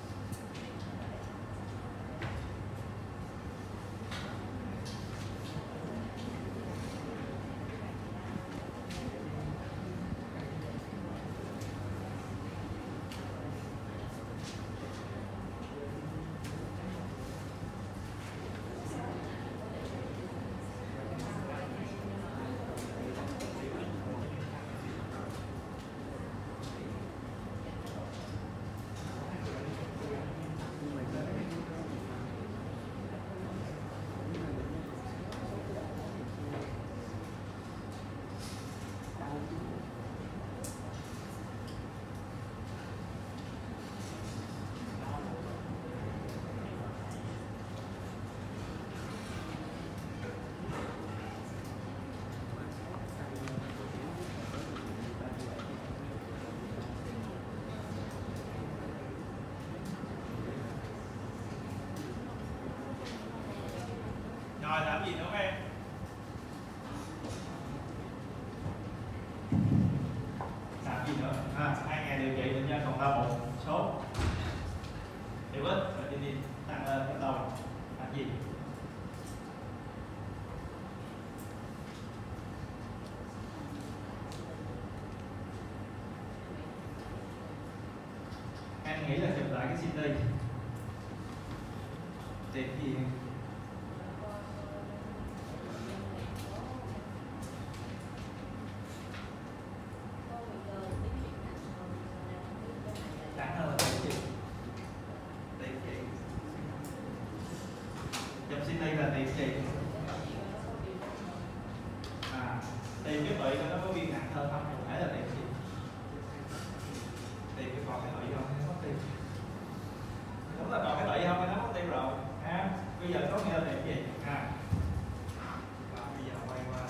Speaker 1: Rồi làm gì nữa các em? Làm gì nữa? À, hai ngày điều trị bệnh nhân còn đau bụng, sốt, tiểu ít, rồi đi đi tăng lên bắt đầu làm gì? Em nghĩ là chụp lại cái xê tê tìm gì? À, tìm cái tụy nó có viên nặng hơn không? Cụ thể là tìm gì? Tìm cái còn cái tụy không? Nó có tìm. Đúng là còn cái tụy không? Nó có tìm rồi. À, bây giờ có nghĩa là tìm gì? À, và bây giờ quay qua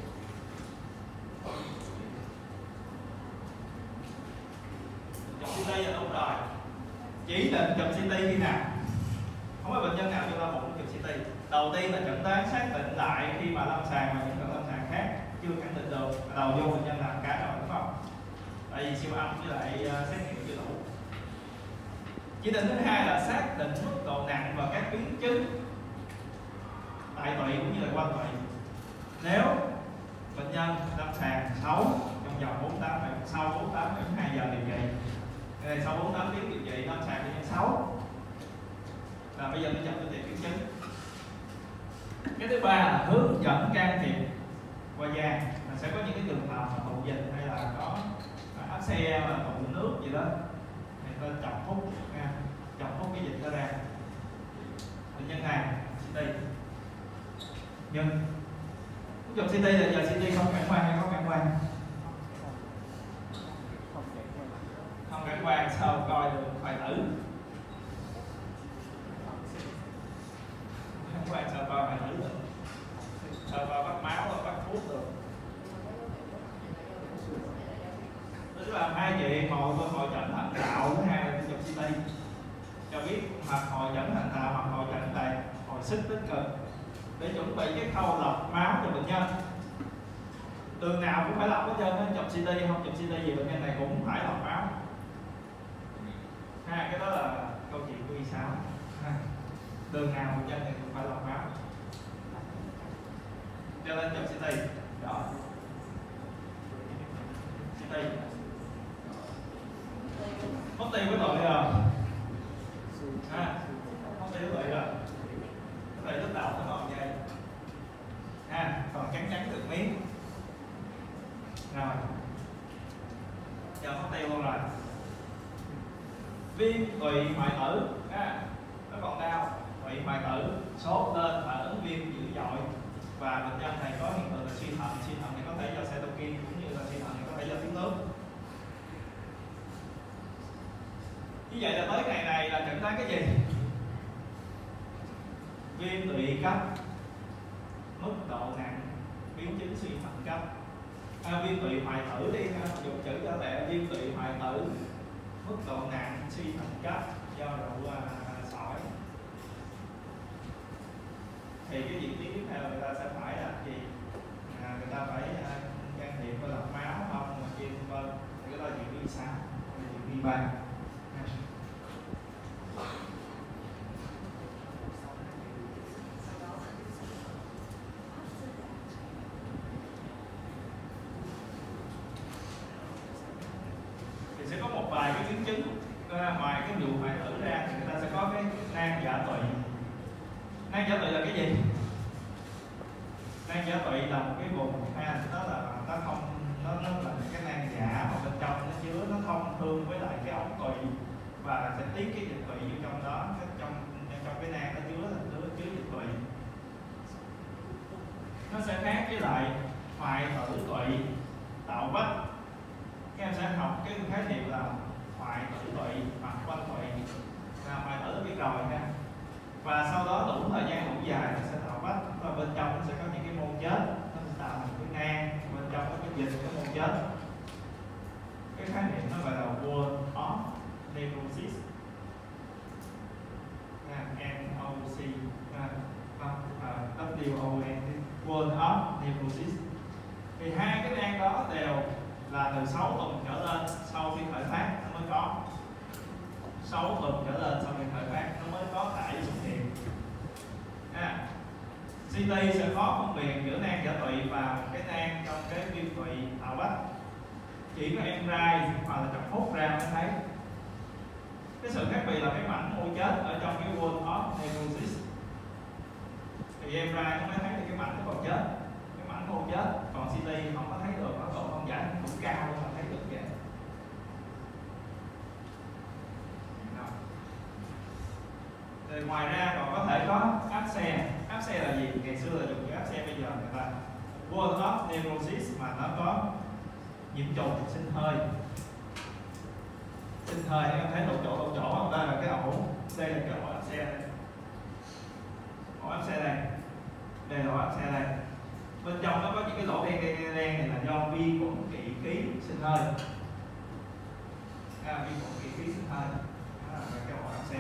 Speaker 1: chụp xê tê là đúng rồi. Chỉ định chụp xê tê khi nào? Không có bệnh nhân nào cho đau bụng chụp xê tê. Đầu tiên là chẩn đoán xác định lại khi mà lâm sàng và những cận lâm sàng khác chưa khẳng định được, đầu vô bệnh nhân làm cái rồi đúng không? Tại vì siêu âm với lại uh, xét nghiệm chưa đủ. Chỉ định thứ hai là xác định mức độ nặng và các biến chứng tại tụy cũng như là quanh tụy. Nếu bệnh nhân lâm sàng xấu trong vòng bốn mươi tám sau bốn mươi tám đến hai giờ điều trị, sau bốn mươi tám tiếng điều trị lâm sàng bệnh nhân xấu, và bây giờ mới chậm cái biến chứng. Cái thứ ba là hướng dẫn can thiệp qua da. Mình sẽ có những cái trường hợp mà thụ dịch hay là có áp xe mà thụ nước gì đó, người ta chọc hút nha, chọc hút cái dịch đó ra. Bệnh nhân này xê tê, nhưng chụp xê tê là giờ xê tê không cảm quan hay có cảm quan? Không cảm quan sao coi được hoại tử? Cảm quan sao coi hoại tử được? Sao coi bắt máu và bắt thuốc được? Tức là hai chuyện: một là hội chẩn thành tạo, thứ hai là chụp xê tê cho biết hoặc hội chẩn thành tạo hoặc hội chẩn tại hồi sức tích cực để chuẩn bị cái khâu lọc máu cho bệnh nhân. Đường nào cũng phải lọc hết trơn, chụp xê tê không chụp xê tê gì bệnh nhân này cũng phải lọc máu. Ha, cái đó là câu chuyện của y sáu. Đường nào bệnh nhân này cũng phải lọc máu, cho nên chụp xê tê. Đó, xê tê mất tiêu cái tội rồi, ha, mất tiêu cái tội rồi, cái tội lúc đầu nó còn vậy, ha, còn trắng trắng được miếng, rồi, giờ mất tiêu luôn rồi. Viêm tụy hoại tử, ha, nó còn đau, tụy hoại tử, sốt lên, phản ứng viêm dữ dội, và bệnh nhân này có hiện tượng là suy thận. Suy thận thì có thể do cytokine cũng như là suy thận thì có thể do thiếu nước. Như vậy là tới ngày này là chẩn đoán cái gì? Viêm tụy cấp, mức độ nặng, biến chứng suy thận cấp. À, viêm tụy hoại tử đi, dùng chữ thì cái diễn tiến tiếp theo người ta sẽ phải làm gì? À, người ta phải uh, can thiệp và lọc máu không mà kia vân vân. Thì cái đó là chuyện đi sáu, là chuyện đi ba. Thì sẽ có một vài cái biến chứng uh, ngoài cái vụ hoại tử ra thì người ta sẽ có cái nang dạ tụy. Nang dạ tụy là cái gì? Nang dạ tụy là một cái vùng ha, đó là nó không nó nó là cái nang dạ mà bên trong nó chứa nó thông thương với lại cái ống tụy và sẽ tiết cái dịch tụy vô trong đó, cái trong trong cái nang nó chứa là chứa chứa dịch tụy. Nó sẽ khác với lại hoại tử tụy tạo vách. Các em sẽ học cái khái niệm là hoại tử tụy hoặc quanh tụy, là hoại tử là cái còi ha. Và sau đó đủ thời gian đủ dài nó sẽ tạo vách, và bên trong nó sẽ có những cái mô chết, nó sẽ tạo một cái nang, bên trong có cái dịch cái mô chết. Cái khái niệm nó gọi là wall of necrosis, N O C W O N, wall of necrosis. Thì hai cái nang đó đều là từ sáu tuần trở lên sau khi khởi phát nó mới có. sáu tuần trở lên sau khi khởi phát nó mới có thể xuất hiện. À, xê tê sẽ khó phân biệt giữa nang dạ tụy và cái nang trong cái viêm tụy tạo vách. Chỉ có em rai hoặc là chọc hút ra mới thấy. Cái sự khác biệt là cái mảnh mô chết ở trong cái wall of necrosis. Thì em rai nó mới thấy được cái mảnh nó còn chết, cái mảnh mô chết, còn xê tê không có thấy được, nó độ phân giải cũng cao mà thấy được vậy. Rồi ngoài ra còn có thể có áp xe. Áp xe là gì? Ngày xưa là dùng cái áp xe, bây giờ người ta wall of necrosis mà nó có nhiễm trùng sinh hơi. Sinh hơi em thấy lộ chỗ lộ chỗ không? Đây là cái ổ, đây là cái ổ áp xe đây. Ổ áp xe đây. Đây là ổ áp xe đây. Bên trong nó có những cái lỗ đen đen đen đen này là do vi khuẩn kỵ khí sinh hơi. À, vi khuẩn kỵ khí sinh hơi. Đó là cái ổ áp xe.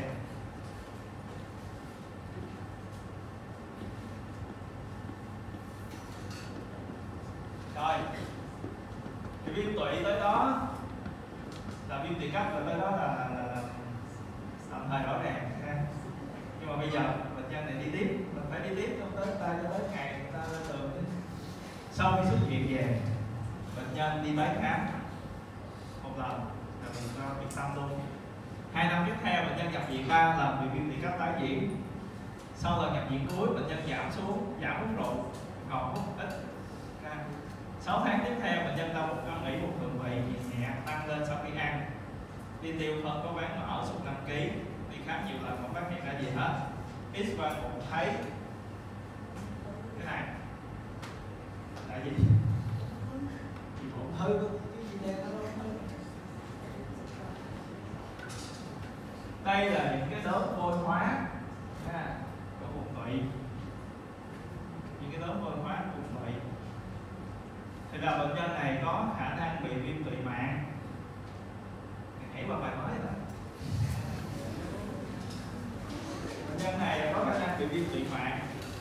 Speaker 1: Rồi, thì viêm tụy tới đó là viêm tụy cấp, và tới đó là, là, là, là tạm thời rõ ràng ha. Nhưng mà bây giờ bệnh nhân này đi tiếp, mình phải đi tiếp trong tới ta cho tới ngày người ta lên tường. Sau khi xuất viện về, bệnh nhân đi tái khám một lần là mình cho biệt tâm luôn. Hai năm tiếp theo bệnh nhân nhập viện ba lần vì viêm tụy cấp tái diễn. Sau lần nhập viện cuối bệnh nhân giảm xuống, giảm hút rượu, còn hút ít. sáu tháng tiếp theo bệnh nhân đau một cơn nghỉ một thường vị nhẹ tăng lên sau khi ăn, đi tiêu phân có bán mỡ sụt năm ki lô gam, đi khám nhiều lần không phát hiện ra gì hết. X quang cũng thấy cái này là gì? Thì cũng hơi cái gì đen đó. Đây là những cái đốm vôi hóa ha, của bụng tụy, những cái đốm vôi hóa của bụng tụy. Thì là bệnh nhân này có khả năng bị viêm tụy mạng. Hãy vào bài mới rồi. Bệnh nhân này có khả năng bị viêm tụy mạng.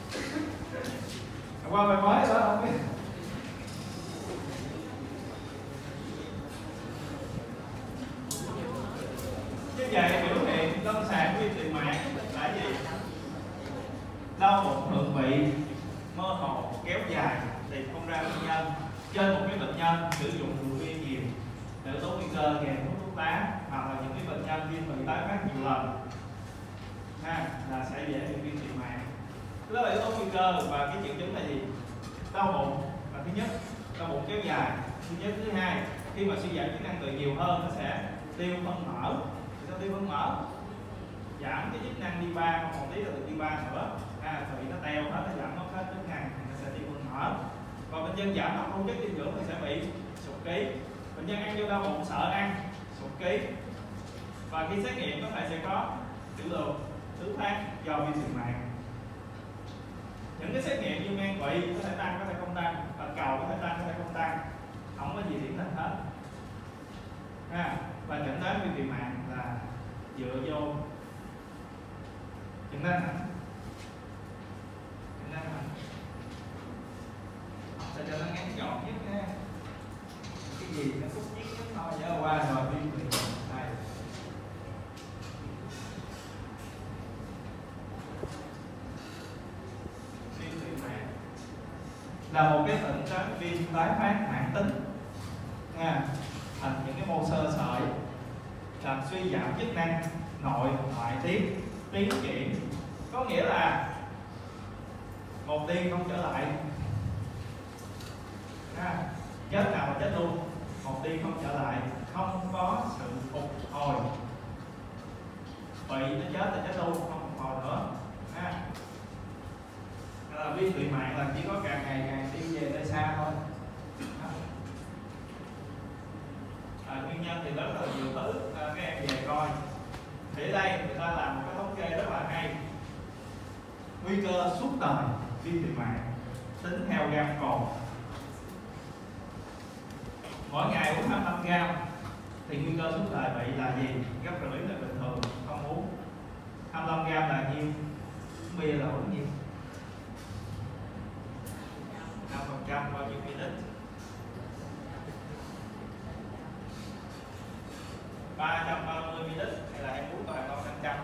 Speaker 1: Qua bài mới đó không biết. Như vậy biểu hiện lâm sàng viêm tụy mạng là gì? Đau bụng thượng vị, mơ hồ, kéo dài, tìm không ra nguyên nhân. Trên một cái bệnh nhân sử dụng rượu bia nhiều, yếu tố nguy cơ kèm hút thuốc lá, hoặc là những cái bệnh nhân viêm tụy tái phát nhiều lần ha, là sẽ dễ bị viêm tụy mạng. Đó là yếu tố nguy cơ. Và cái triệu chứng là gì? Đau bụng là thứ nhất, đau bụng kéo dài thứ nhất. Thứ hai, khi mà suy giảm chức năng tụy nhiều hơn nó sẽ tiêu phân mỡ. Sao tiêu phân mỡ? Giảm cái chức năng đi ba, còn tí là được đi ba nữa. À, tụy nó teo hết, nó giảm mất hết chức năng, nó sẽ tiêu phân mỡ. Và bệnh nhân giảm hấp thu chất dinh dưỡng thì sẽ bị sụt ký. Bệnh nhân ăn vô đau bụng sợ ăn, sụt ký. Và khi xét nghiệm có thể sẽ có tiểu đường, thứ phát do viêm tụy mạng. Những cái xét nghiệm như men tụy có thể tăng, có thể không tăng, và cầu có thể tăng, có thể không tăng, không có gì điển hình hết. Ha. Và chẩn đoán viêm tụy mạng là dựa vô chẩn đoán thẳng. Chẩn cái gì nó khúc chiết nhất thôi nhớ qua rồi viêm tụy mạn đây. Viêm tụy mạn là một cái bệnh tráng viêm tái phát mãn tính nha, thành những cái mô xơ sợi làm suy giảm chức năng nội ngoại tiết tiến triển, có nghĩa là một tiên không trở lại ha, chết nào mà chết luôn, một tiên không trở lại, không có sự phục hồi, bị nó chết là chết luôn, không phục hồi nữa ha. Là viêm tụy mạn là chỉ có càng ngày càng đi về nơi xa thôi. À, nguyên nhân thì rất là nhiều thứ, à, các em về coi. Thì ở đây người ta làm một cái thống kê rất là hay. Nguy cơ suốt đời viêm tụy mạn tính theo gam cồn. Mỗi ngày uống hai mươi lăm gam thì nguy cơ suốt đời bị là gì? Gấp rưỡi là bình thường không uống. hai mươi lăm gam là nhiêu? Uống bia là uống nhiêu? năm phần trăm bao nhiêu ml? ba trăm ba mươi ml hay là em uống toàn bao năm trăm?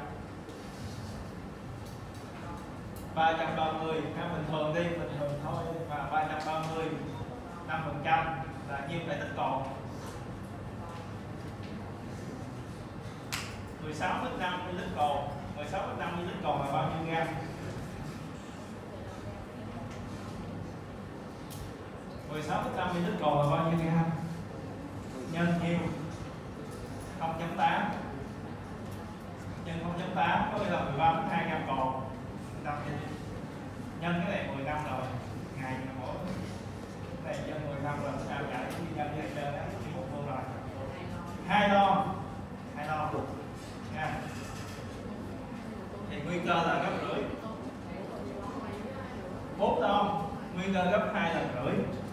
Speaker 1: ba trăm ba mươi, ha, bình thường đi, bình thường thôi, và ba trăm ba mươi năm phần trăm là nhiêu thể tích cồn? mười sáu phẩy năm ml cồn, mười sáu phẩy năm ml cồn là bao nhiêu gam? mười sáu phẩy năm ml cồn là bao nhiêu gam? Nhân nhiêu? không chấm tám. Nhân không chấm tám có nghĩa là mười ba phẩy hai gam cồn. Nhân cái này mười năm rồi, ngày mỗi cái này nhân mười năm rồi, sao giải cái nhân như trên đó chỉ một phương rồi. Hai đo, hai đo nha. Thì nguy cơ là gấp rưỡi. Bốn đo, nguy cơ gấp hai lần rưỡi.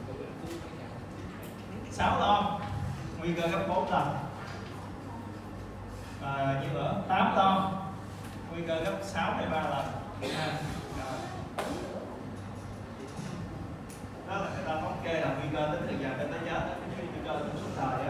Speaker 1: Sáu đo, nguy cơ gấp bốn lần. À, như nữa, tám đo, nguy cơ gấp sáu hay ba lần. À, đó là người ta thống kê là nguy cơ tính từ giờ đến tới chết, cái nguy cơ tính suốt đời á.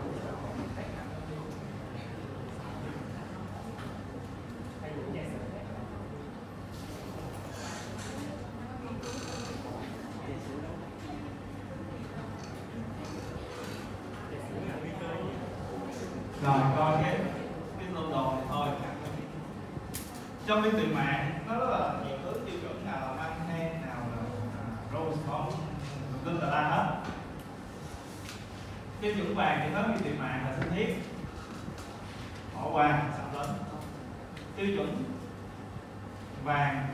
Speaker 1: Rồi coi cái cái lô đồ này thôi. Trong viêm tụy mạn nó rất là nhiều thứ tiêu chuẩn, nào là Manhen, nào là Rose, có tin là la hết. Tiêu chuẩn vàng thì nói viêm tụy mạn là sinh thiết, bỏ qua sắp lớn. Tiêu chuẩn vàng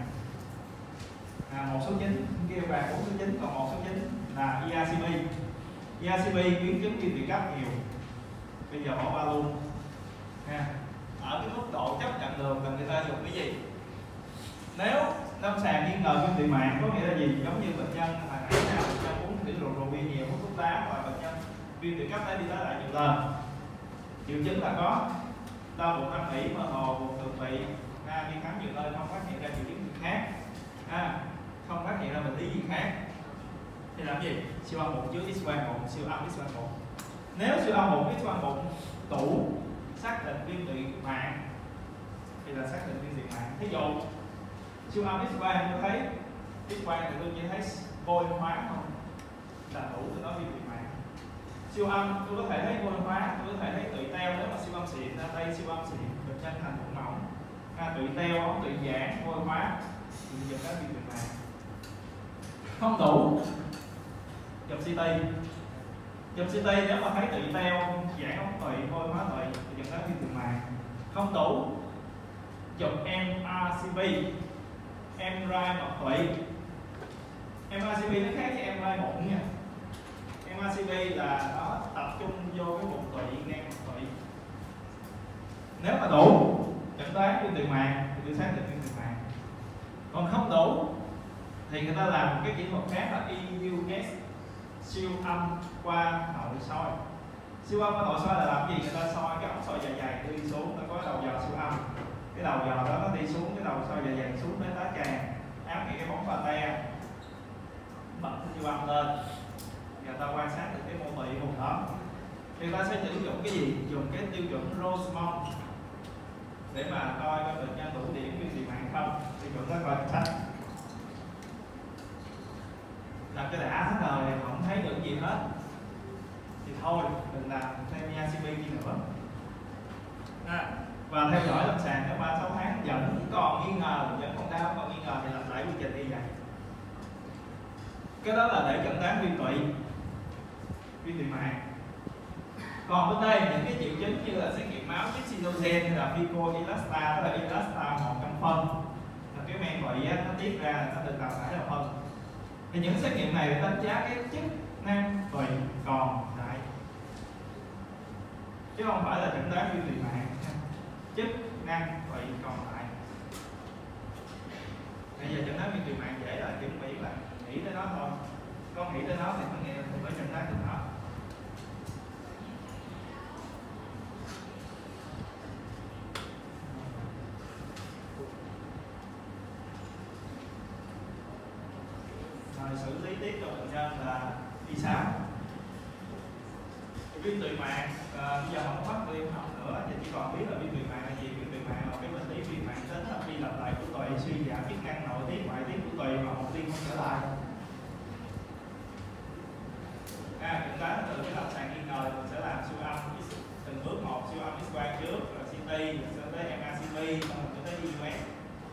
Speaker 1: là một số chín, kia vàng bốn số chín, còn một số chín là e R C P. e R C P biến chứng viêm tụy cấp nhiều, bây giờ bỏ qua luôn ha. Ở cái mức độ chấp nhận được là người ta dùng cái gì? Nếu lâm sàng nghi ngờ viêm tụy mạn có nghĩa là gì? Giống như bệnh nhân hồi nãy nào bệnh nhân uống cái rượu rượu bia nhiều, hút thuốc lá, hoặc bệnh nhân viêm tụy cấp tái đi tái lại nhiều lần, triệu chứng là có đau bụng âm ỉ, mơ hồ, buồn thượng vị, ha, đi khám nhiều nơi không phát hiện ra triệu chứng gì khác, ha, không phát hiện ra bệnh lý gì khác, thì làm gì? Siêu âm bụng trước, X quang bụng, siêu âm X quang bụng. Nếu siêu âm bụng, X quang bụng đủ xác định viêm tụy mạn thì là xác định viêm tụy mạn. Thí dụ siêu âm X quang tôi thấy X quang thì tôi chỉ thấy vôi hóa không là đủ tôi nói viêm tụy mạn. Siêu âm tôi có thể thấy vôi hóa, tôi có thể thấy tụy teo, nếu mà siêu âm xịn ra đây siêu âm xịn bệnh nhân thành bụng mỏng, à, tụy teo, ống tụy giãn, vôi hóa thì bây giờ có viêm tụy mạn. Không đủ chụp xê tê. Chụp xê tê nếu mà thấy tụy teo, giãn ống tụy, vôi hóa tụy thì dẫn đến viêm tụy mạn. Không đủ chụp em rờ xê pê, em rờ i mật tụy. em rờ xê pê nó khác với em rờ i bụng nha. em rờ xê pê là nó tập trung vô cái bụng tụy, ngang mật tụy. Nếu mà đủ chẩn đoán viêm tụy mạn thì tôi xác định viêm tụy mạn. Còn không đủ thì người ta làm một cái kỹ thuật khác là e u ét, siêu âm qua nội soi. Siêu âm qua nội soi là làm gì? Người ta soi cái ống soi dạ dày đi xuống, nó có đầu dò siêu âm, cái đầu dò đó nó đi xuống, cái đầu soi dạ dày xuống đến tá tràng, áp cái bóng pha te, bật siêu âm lên, người ta quan sát được cái mô tụy vùng đó. Thì ta sẽ sử dụng cái gì? Dùng cái tiêu chuẩn Rosemont để mà coi coi bệnh nhân đủ điểm viêm tụy mạn không. Tiêu chuẩn đó coi sách. Làm cái đã hết rồi, không thấy được gì hết thì thôi, mình làm thêm nha xê pê đi nữa. À, và theo dõi lâm sàng trong ba sáu tháng vẫn còn nghi ngờ, vẫn còn đau, còn nghi ngờ thì làm lại quy trình y vậy. Cái đó là để chẩn đoán viêm tụy, viêm tụy mạn. Còn bên đây những cái triệu chứng như là xét nghiệm máu trypsinogen hay là Fico-Elasta, tức là Elasta một trong phân, là cái men tụy nó tiết ra nó được đào thải vào phân. Thì những xét nghiệm này đánh giá cái chức năng tụy còn lại, chứ không phải là chẩn đoán viêm tụy mạn. Chức năng tụy còn lại. Bây giờ chẩn đoán viêm tụy mạn dễ là chuẩn bị là nghĩ tới nó thôi. Con nghĩ tới nó thì có nghĩa là phải chẩn đoán được nó. Rồi xử lý tiếp cho bệnh nhân là đi sáu. Viêm tụy mạn à, bây giờ không bắt viêm học nữa thì chỉ còn biết là viêm tụy mạn là gì. Viêm tụy mạn là cái bệnh lý viêm mạn tính lặp đi lặp lại của tụy, suy giảm chức năng nội tiết ngoại tiết của tụy mà một tiên không trở lại. À, chúng ta từ cái lâm sàng nghi ngờ mình sẽ làm siêu âm từng bước một, siêu âm X quang trước, rồi xê tê, rồi sau tới em rờ xê pê, xong rồi tới i u ét.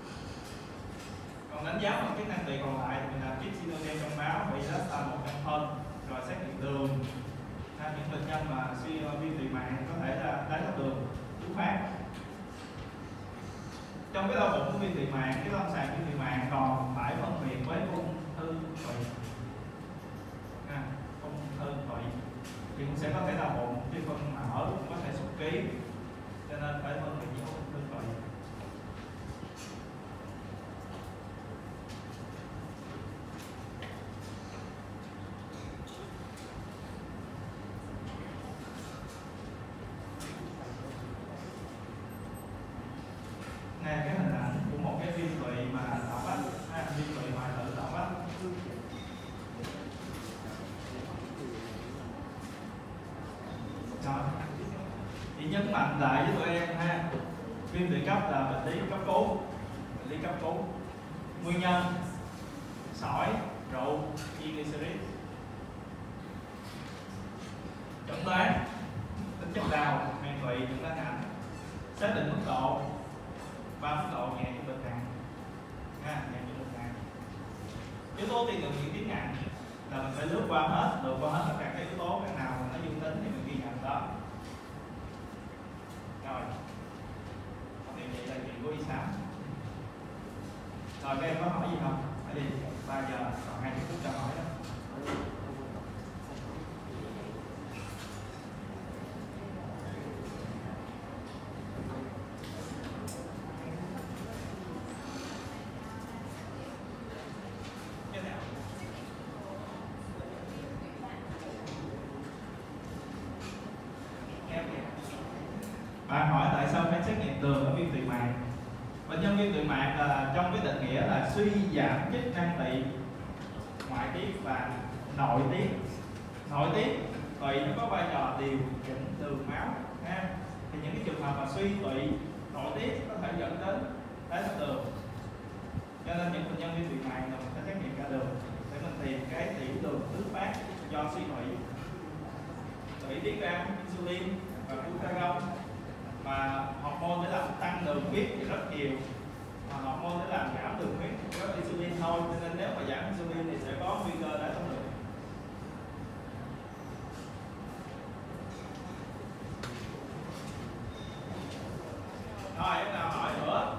Speaker 1: Còn đánh giá bằng chức năng tụy còn lại thì mình làm trypsinogen trong máu, vậy đó là một trong phân, rồi xét nghiệm đường. À, những bệnh nhân mà suy viêm tụy mạn có thể là đái tháo đường thứ phát. Trong cái đau bụng của viêm tụy mạn, cái lâm sàng viêm tụy mạn còn phải phân biệt với ung thư tụy. À, ung thư tụy thì cũng sẽ có thể đau bụng, chứ phân mở cũng có thể sụt ký, cho nên phải phân biệt với ung thư tụy. Này cái hình ảnh của một cái viêm tụy mà tạo vách, à, viêm tụy hoại tử tạo vách. Rồi, thì nhấn mạnh lại với tụi em ha, viêm tụy cấp là bệnh lý cấp cứu, bệnh lý cấp cứu. Nguyên nhân: sỏi, rượu, triglycerid. Chẩn đoán: tính chất đau, men tụy, chẩn đoán ảnh. Xác định mức độ: ba mức độ nhẹ trung bình nặng, ha, nhẹ trung bình nặng. Yếu tố tiên lượng diễn tiến nặng là mình phải lướt qua hết, lướt qua hết tất cả các yếu tố, cái nào mà nó dương tính thì mình ghi nhận đó. Rồi, thì vậy là chuyện của y sáu. Rồi các em có hỏi gì không? Hỏi đi, ba giờ còn hai mươi phút cho hỏi đó. Bạn hỏi tại sao phải xét nghiệm đường ở viêm tụy mạn? Bệnh nhân viêm tụy mạn là trong cái định nghĩa là suy giảm chức năng tụy, ngoại tiết và nội tiết. Nội tiết tụy nó có vai trò điều chỉnh đường máu, ha. Thì những cái trường hợp mà suy tụy nội tiết có thể dẫn đến đái tháo đường. Cho nên những bệnh nhân viêm tụy mạn là mình phải xét nghiệm cả đường để mình tìm cái tiểu đường thứ phát do suy tụy. Tụy tiết ra insulin và glucagon, mà hormone để làm tăng đường huyết thì rất nhiều, mà hormone để làm giảm đường huyết chỉ có insulin thôi, cho nên nếu mà giảm insulin thì sẽ có nguy cơ đái tháo đường. Rồi em nào hỏi nữa?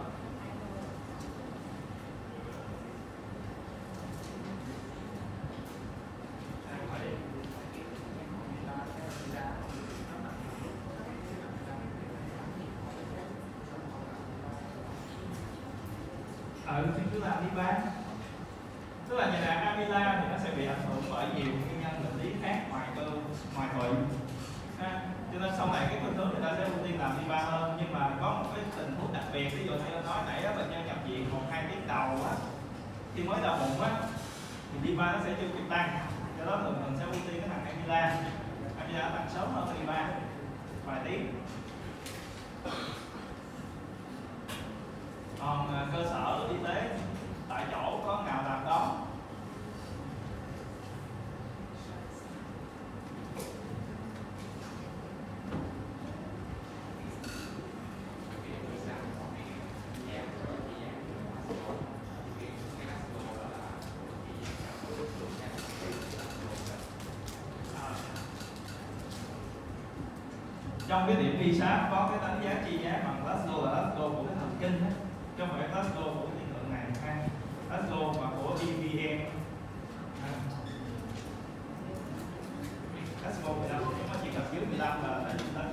Speaker 1: Ừ, thì cứ làm đi ba. Tức là nhà đàn amila thì nó sẽ bị ảnh hưởng bởi nhiều nguyên nhân bệnh lý khác ngoài cơ ngoài tụy. Ha. Cho nên sau này cái khuynh hướng người ta sẽ ưu tiên làm đi ba hơn, nhưng mà có một cái tình huống đặc biệt, ví dụ như tôi nói nãy đó, bệnh nhân nhập viện một hai tiếng đầu á, khi mới đau bụng á, thì đi ba nó sẽ chưa kịp tăng, do đó thường mình sẽ ưu tiên cái thằng amila. tham gia tăng sớm hơn y ba vài tiếng. Còn cơ sở y tế tại chỗ có nào làm đó. Trong cái điểm PISA có cái đánh giá chi nhánh bằng Glasgow là Glasgow của cái thần kinh đó, chứ không phải Glasgow của cái hiện tượng này ha. Glasgow và của E V M. Glasgow mười lăm, nó chỉ cần dưới mười lăm là đã nhìn thấy.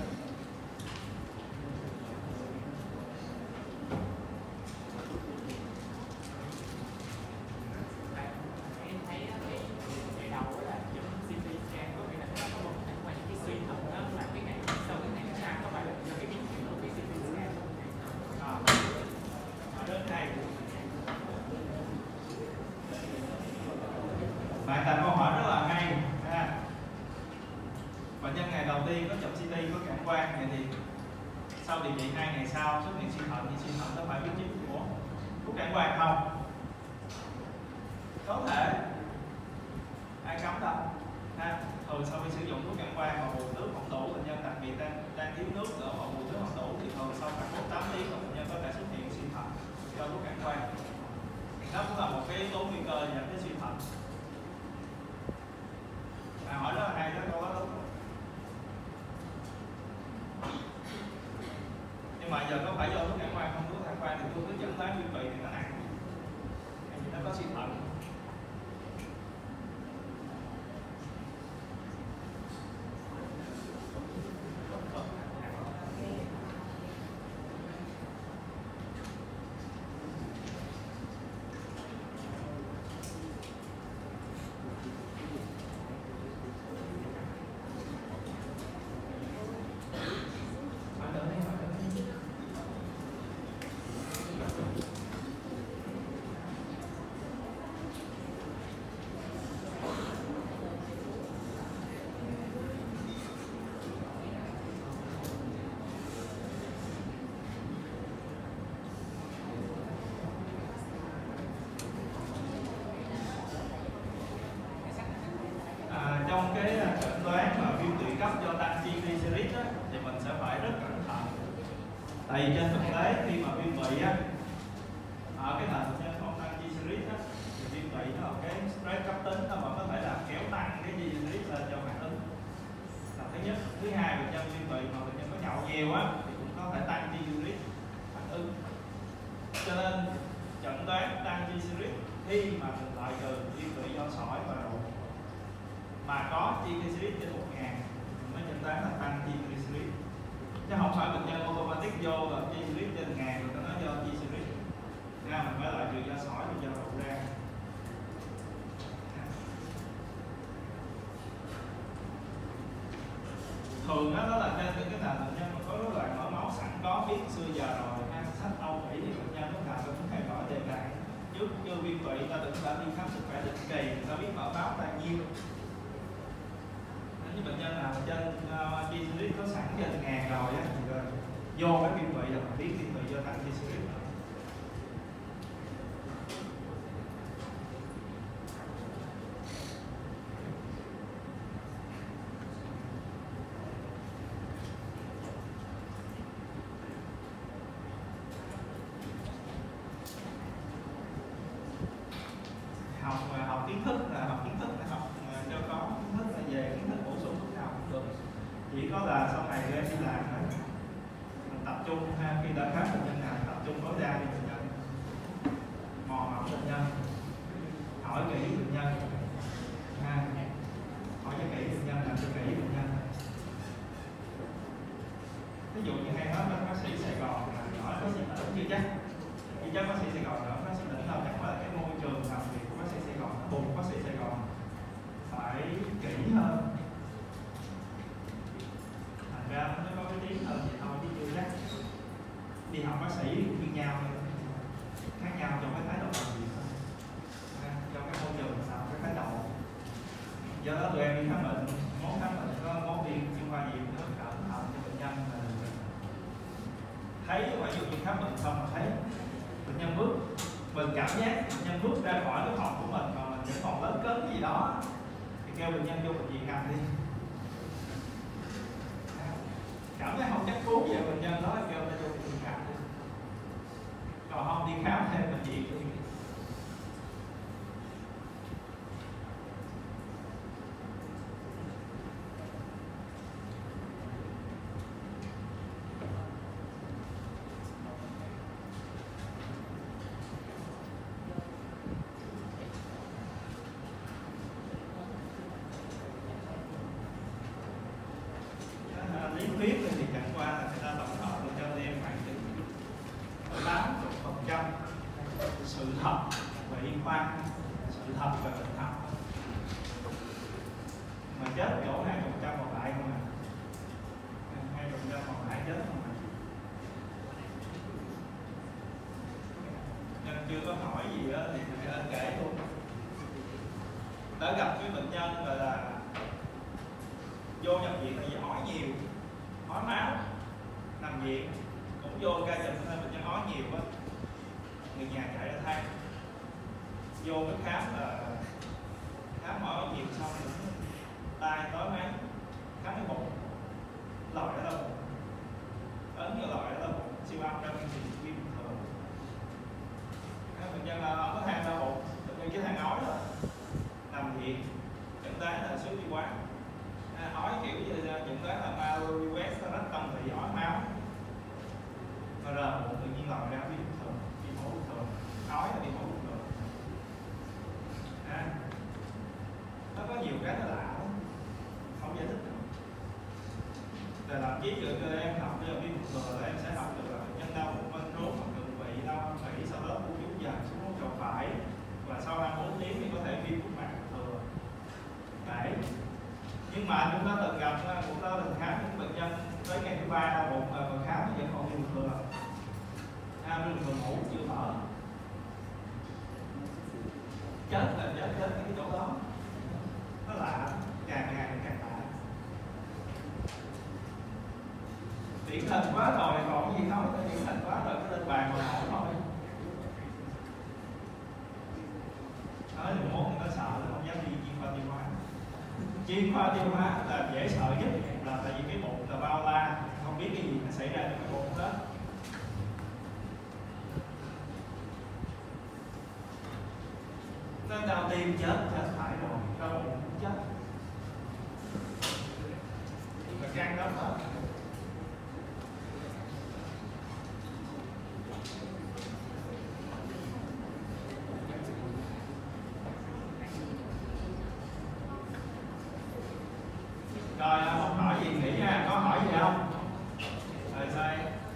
Speaker 2: Em thấy cái ngày đầu là chụp xê tê scan có nghĩa là nó có một cái quan cái xuyên thủng đó là cái ngày sau cái ngày ra có phải là do cái biến chuyển của cái xê tê scan không?
Speaker 1: À, ở đất này bạn đặt câu hỏi rất là hay ha. Bệnh nhân ngày đầu tiên có chụp xê tê có cảm quan, vậy thì sau điều trị hai ngày sau xuất hiện suy thận thì suy thận có phải biến chứng của thuốc cảm quan không? Có thể, ai cấm đâu ha. Thường sau khi sử dụng thuốc cảm quan mà bù nước không đủ, bệnh nhân đặc biệt đang đang thiếu nước ở mà bù nước không đủ thì thường sau khoảng bốn tám tiếng bệnh nhân có thể xuất hiện suy thận do thuốc cảm quan. Đó cũng là một cái yếu tố nguy cơ dẫn đến suy thận. Bạn hỏi rất là hay đó, câu đó đúng. Nhưng mà giờ có phải do thuốc cảm quan không? Thuốc cảm quan thì tôi cứ chẩn đoán viêm tụy thì nó nặng, hay vì nó có suy thận. Trong cái chẩn đoán mà viêm tụy cấp do tăng triglycerid á, thì mình sẽ phải rất cẩn thận. Tại vì trên thực tế khi mà viêm tụy á, ở cái nền bệnh nhân không tăng triglycerid á, thì viêm tụy nó là cái stress cấp tính, nó vẫn có thể làm kéo tăng cái triglycerid lên cho phản ứng. Là thứ nhất. Thứ hai, bệnh nhân viêm tụy mà bệnh nhân có nhậu nhiều á thì cũng có thể tăng triglycerid phản ứng. Cho nên chẩn đoán tăng triglycerid khi mà mình loại trừ viêm tụy do sỏi và rượu mà có triglycerid trên một ngàn mới chẩn đoán là tăng triglycerid, chứ không phải bệnh nhân automatic vô là triglycerid trên một ngàn rồi ta nói do triglycerid ra, mình phải loại trừ do sỏi và do rượu ra. Thường đó, đó là trên cái nền bệnh nhân mà có rối loạn mỡ máu sẵn có biết xưa giờ rồi ha, sách Âu Mỹ thì bệnh nhân lúc nào cũng phải gọi đề lại trước chưa viêm tụy ta đừng đã đi khám sức khỏe định kỳ, người ta biết mỡ máu bao nhiêu. Nếu như bệnh nhân nào trên uh, triglycerid có sẵn trên ngàn rồi á thì rồi vô cái viêm tụy là mình biết viêm tụy do tăng triglycerid. Học học kiến thức là học kiến thức là học cho có kiến thức là về kiến thức bổ sung lúc nào cũng được, chỉ có là sau này lên đi làm mình tập trung ha, khi đã khám bệnh nhân nào tập trung tối đa đi bệnh nhân, mò mẫm bệnh nhân, hỏi kỹ bệnh nhân ha, hỏi cho kỹ bệnh nhân, làm cho kỹ bệnh nhân. Ví dụ như hay nói với bác sĩ Sài Gòn là hỏi bác sĩ tỉnh chưa chắc, chưa chắc bác sĩ Sài Gòn nữa, bác sĩ tỉnh đâu chắc là cái môi trường làm việc của bác sĩ Sài Gòn nó buộc bác sĩ Sài Gòn phải kỹ hơn, thành ra nó có cái tiếng hơn vậy thôi chứ chưa chắc. Đi học bác sĩ cũng như nhau, khác nhau trong cái thái độ làm việc thôi, trong cái môi trường sao cái thái độ. Do đó tụi em đi khám bệnh, muốn khám bệnh có muốn đi ví dụ như khám bệnh xong mà thấy bệnh nhân bước, mình cảm giác bệnh nhân bước ra khỏi cái phòng của mình mà mình vẫn còn lớn cấn gì đó thì kêu bệnh nhân vô bệnh viện nằm đi. Cảm giác không chắc cú về bệnh nhân đó kêu ta vô bệnh viện nằm đi, còn không đi khám thêm bệnh viện đi. Lý thuyết thì chẳng qua là người ta tổng hợp được cho em khoảng từ tám mươi phần trăm sự thật về y khoa, sự thật về bệnh học, mà chết chỗ hai phần trăm còn lại không à, hai phần trăm còn lại chết không à. Nên chưa có hỏi gì đó thì phải lên kể luôn. Đã gặp cái bệnh nhân gọi là vô nhập viện là vì ói nhiều, ói máu, nằm viện cũng vô ca chụp nên bệnh nhân ói nhiều quá, người nhà chạy ra thay, vô cái khám là khám ói nhiều xong rồi tay tối máy khám cái bụng, lòi ra đâu bụng, ấn vô lòi ra đâu bụng, siêu âm ra nguyên trình viêm thường. Bệnh nhân là có than đau bụng, bệnh nhân cái than ói rồi, nằm viện, chẩn đoán là suy đi quá. À, ói kiểu như những cái là Mauriwest nó rất tâm thị ói máu, mà rờ bụng tự nhiên lòi ra viêm thường, viêm hổ thường, ói là viêm hổ thường. À, nó có nhiều cái nó lạ lắm, không giải thích được. Để làm chí được cho em học bây giờ viêm hổ thường là em sẽ học được là nhân đau bụng bên rốn hoặc thượng vị đau âm phỉ, sau đó u vú dần xuống móng trậu phải, và sau hai bốn tiếng thì có thể viêm phúc mạc thừa. Đấy. Nhưng mà chúng ta từng gặp, chúng ta từng khám những bệnh nhân tới ngày thứ ba đau bụng và khám vẫn còn viêm thừa, à, viêm thừa ngủ chưa thở, chết là chết chết cái chỗ đó, nó lạ, càng ngày càng lạ, điển hình quá rồi còn cái gì nói, điển hình quá rồi cái lên bàn mà hỏi thôi. Nói thì mốt người ta sợ là không dám đi chuyên khoa tiêu hóa. Chuyên khoa tiêu hóa là dễ sợ nhất, là tại vì cái bụng là bao la, không biết cái gì nó xảy ra trong cái bụng đó. Nên đau tim chết, chết phải rồi, đau bụng cũng chết. Và gan đó hết. Rồi không hỏi gì nghỉ nha, có hỏi gì không? Rồi sao?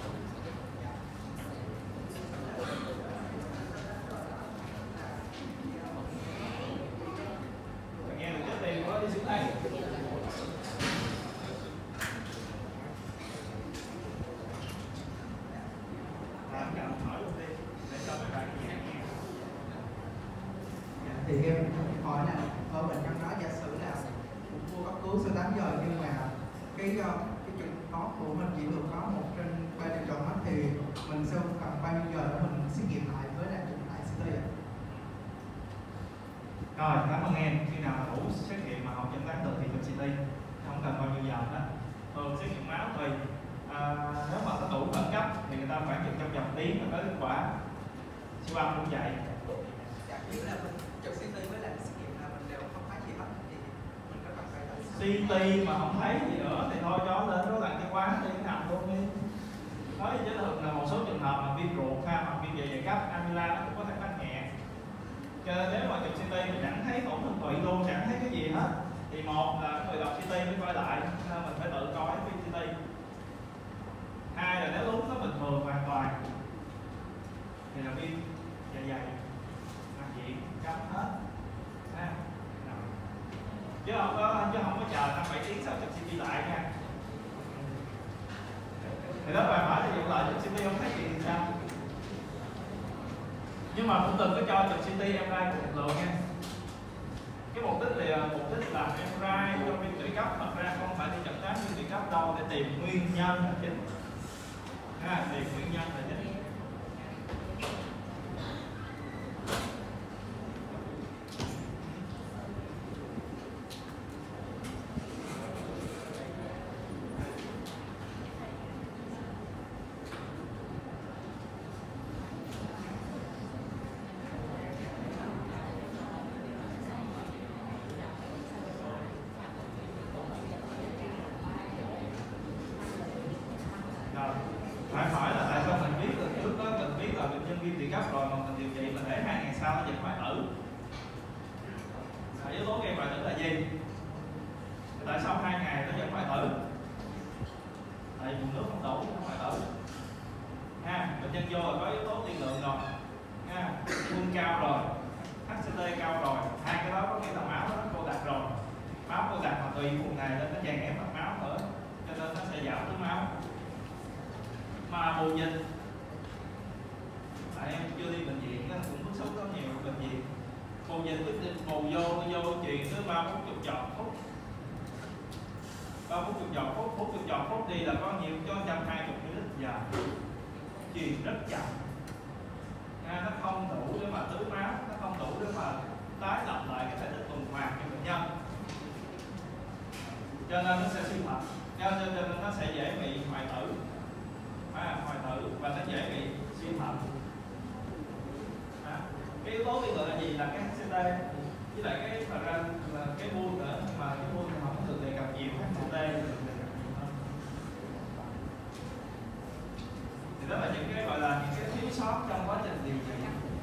Speaker 1: Nghe được trước đi, có đi xuống đây. Làm cần hỏi luôn đi, để cho mấy bạn nghe.
Speaker 3: Thì em hỏi là ở bệnh nhân đó giả sử là mua cấp cứu sau tám giờ, nhưng mà cái cái chuyện có của mình chỉ được có một trên ba triệu chọn mắt, thì mình sẽ cần bao nhiêu giờ để mình xét nghiệm lại với lại chụp lại xê tê ạ?
Speaker 1: Rồi, cảm ơn em. Khi nào đủ xét nghiệm mà không chẩn đoán được thì chụp xê tê, không cần bao nhiêu giờ đó. Thường xét nghiệm máu tùy, à, nếu mà nó đủ khẩn cấp thì người ta khoảng chừng trong vòng tiếng là có kết quả. Siêu âm cũng vậy.
Speaker 3: Dạ, kiểu là mình chụp xê tê với lại xét nghiệm là mình đều không thấy gì hết, thì mình có cần phải tới
Speaker 1: xê tê mà không thấy gì nữa thì thôi cho lên đó làm cái quán đi, nằm luôn đi. Nói chứ thường là một số trường hợp mà viêm ruột ha, hoặc viêm dạ dày cấp, amila nó cũng có thể tăng nhẹ. Cho nên nếu mà chụp xê tê mình chẳng thấy tổn thương tụy luôn, chẳng thấy cái gì hết, thì một là người đọc xê tê mới coi lại, nên mình phải tự coi cái xê tê. Hai là nếu đúng nó bình thường hoàn toàn thì là viêm dạ dày, nằm viện cấm hết. Ha. Chứ không có chứ không có chờ năm bảy tiếng sau chụp xê tê lại nha. Thì đó bạn hỏi thì dụ lại chụp xê tê không thấy gì thì sao? Nhưng mà cũng đừng có cho chụp xê tê em rờ i cùng lượng nha. Cái mục đích là mục đích làm em rờ i trong viêm tụy cấp, thật ra không phải đi chẩn đoán viêm tụy cấp đâu, để tìm nguyên nhân là chính. ha, điền nguyên nhân là chính. Phải hỏi là tại sao mình biết được trước đó mình biết là bệnh nhân viêm tụy cấp rồi mà mình điều trị mình để hai ngày sau nó vẫn hoại tử. Yếu tố gây hoại tử là gì? Tại sao hai ngày nó vẫn hoại tử? Tại nguồn nước không đủ nó hoại tử. Ha, bệnh nhân vô là có yếu tố tiên lượng rồi, ha, quân cao rồi, hát xê tê cao rồi, hai cái đó có nghĩa là máu nó cô đặc rồi. Máu cô đặc mà tùy vùng này lên nó dàn ép mặt máu nữa, cho nên nó sẽ giảm tướng máu. Mà bù dịch, tại em chưa đi bệnh viện cũng bức xúc có nhiều bệnh viện. Bù dịch quyết định bù vô vô chuyện tới ba bốn chục giọt phút, ba bốn chục giọt phút, bốn chục giọt phút đi là có nhiều cho một trăm hai mươi mi li lít giờ, truyền rất chậm, à, nó không đủ để mà tưới máu, nó không đủ để mà tái lập lại cái thể tích tuần hoàn cho bệnh nhân, cho nên nó sẽ suy thận, cho nên nó sẽ dễ bị hoại tử. À, hoại tử và nó dễ bị suy thận. À, cái yếu tố tiên lượng là gì? Là cái hát xê tê với lại cái phần ra là cái buôn nữa, nhưng mà cái buôn thì không được đề cập nhiều, hát xê tê thì được đề cập nhiều hơn. Thì đó là những cái gọi là những cái thiếu sót trong quá trình điều trị.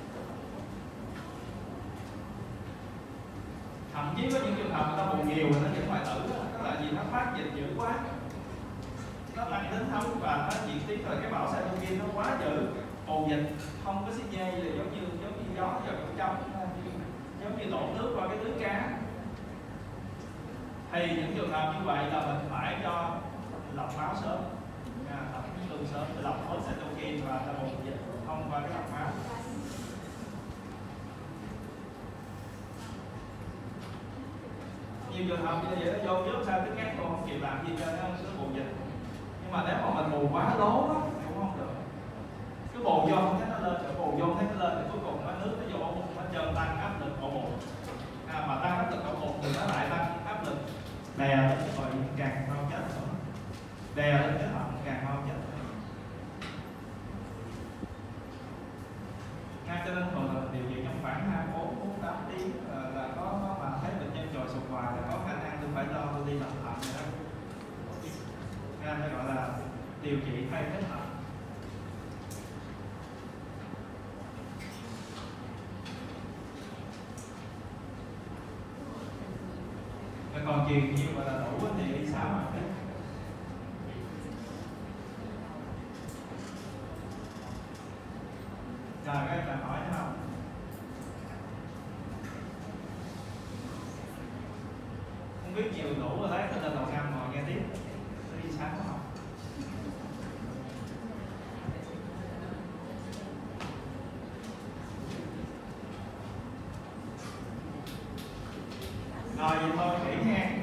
Speaker 1: Thậm chí có những trường hợp người ta bù nhiều mà nó vẫn hoại tử, đó là gì? Nó phát dịch dữ quá, nó tăng tính thấm và nó diễn tiến rồi cái bão cytokine nó quá dữ, bù dịch không có xích dây là giống như giống như gió vào trong trong giống như đổ nước qua cái lưới cá. Thì những trường hợp như vậy là mình phải cho lọc máu sớm, à, lọc tương sớm để lọc hết cytokine và ta bù dịch thông qua cái lọc máu. Nhiều trường hợp như vậy nó vô trước sao cái ngắt không kịp làm gì cho nó cứ bù dịch. Nhưng mà nếu mà mình bù quá lố đó, cũng không được. Cứ bù vô không thấy nó lên, rồi bù vô thấy nó lên, thì cuối cùng nó nước nó vô ổ bụng, nó trơn tăng áp lực ổ bụng. À, mà tăng áp lực ổ bụng thì nó lại tăng áp lực đè lên cái bệnh càng mau chết nữa, đè lên cái thận càng mau chết nữa. Ngay cho nên thường là điều trị trong khoảng hai mươi bốn đến bốn mươi tám tiếng là, là có, có mà thấy bệnh nhân trồi sụp hoài là có khả năng tôi phải lo tôi đi làm thận rồi đó. Nên phải gọi là điều trị thay thế thận. Còn truyền nhiều gọi là đủ thì đi sao mà thế. Rồi các bạn hỏi thế không? Không biết nhiều đủ rồi đấy, tôi là đầu năm ngồi nghe tiếp. Tôi đi sáng không? Rồi vậy thôi, nghỉ nha.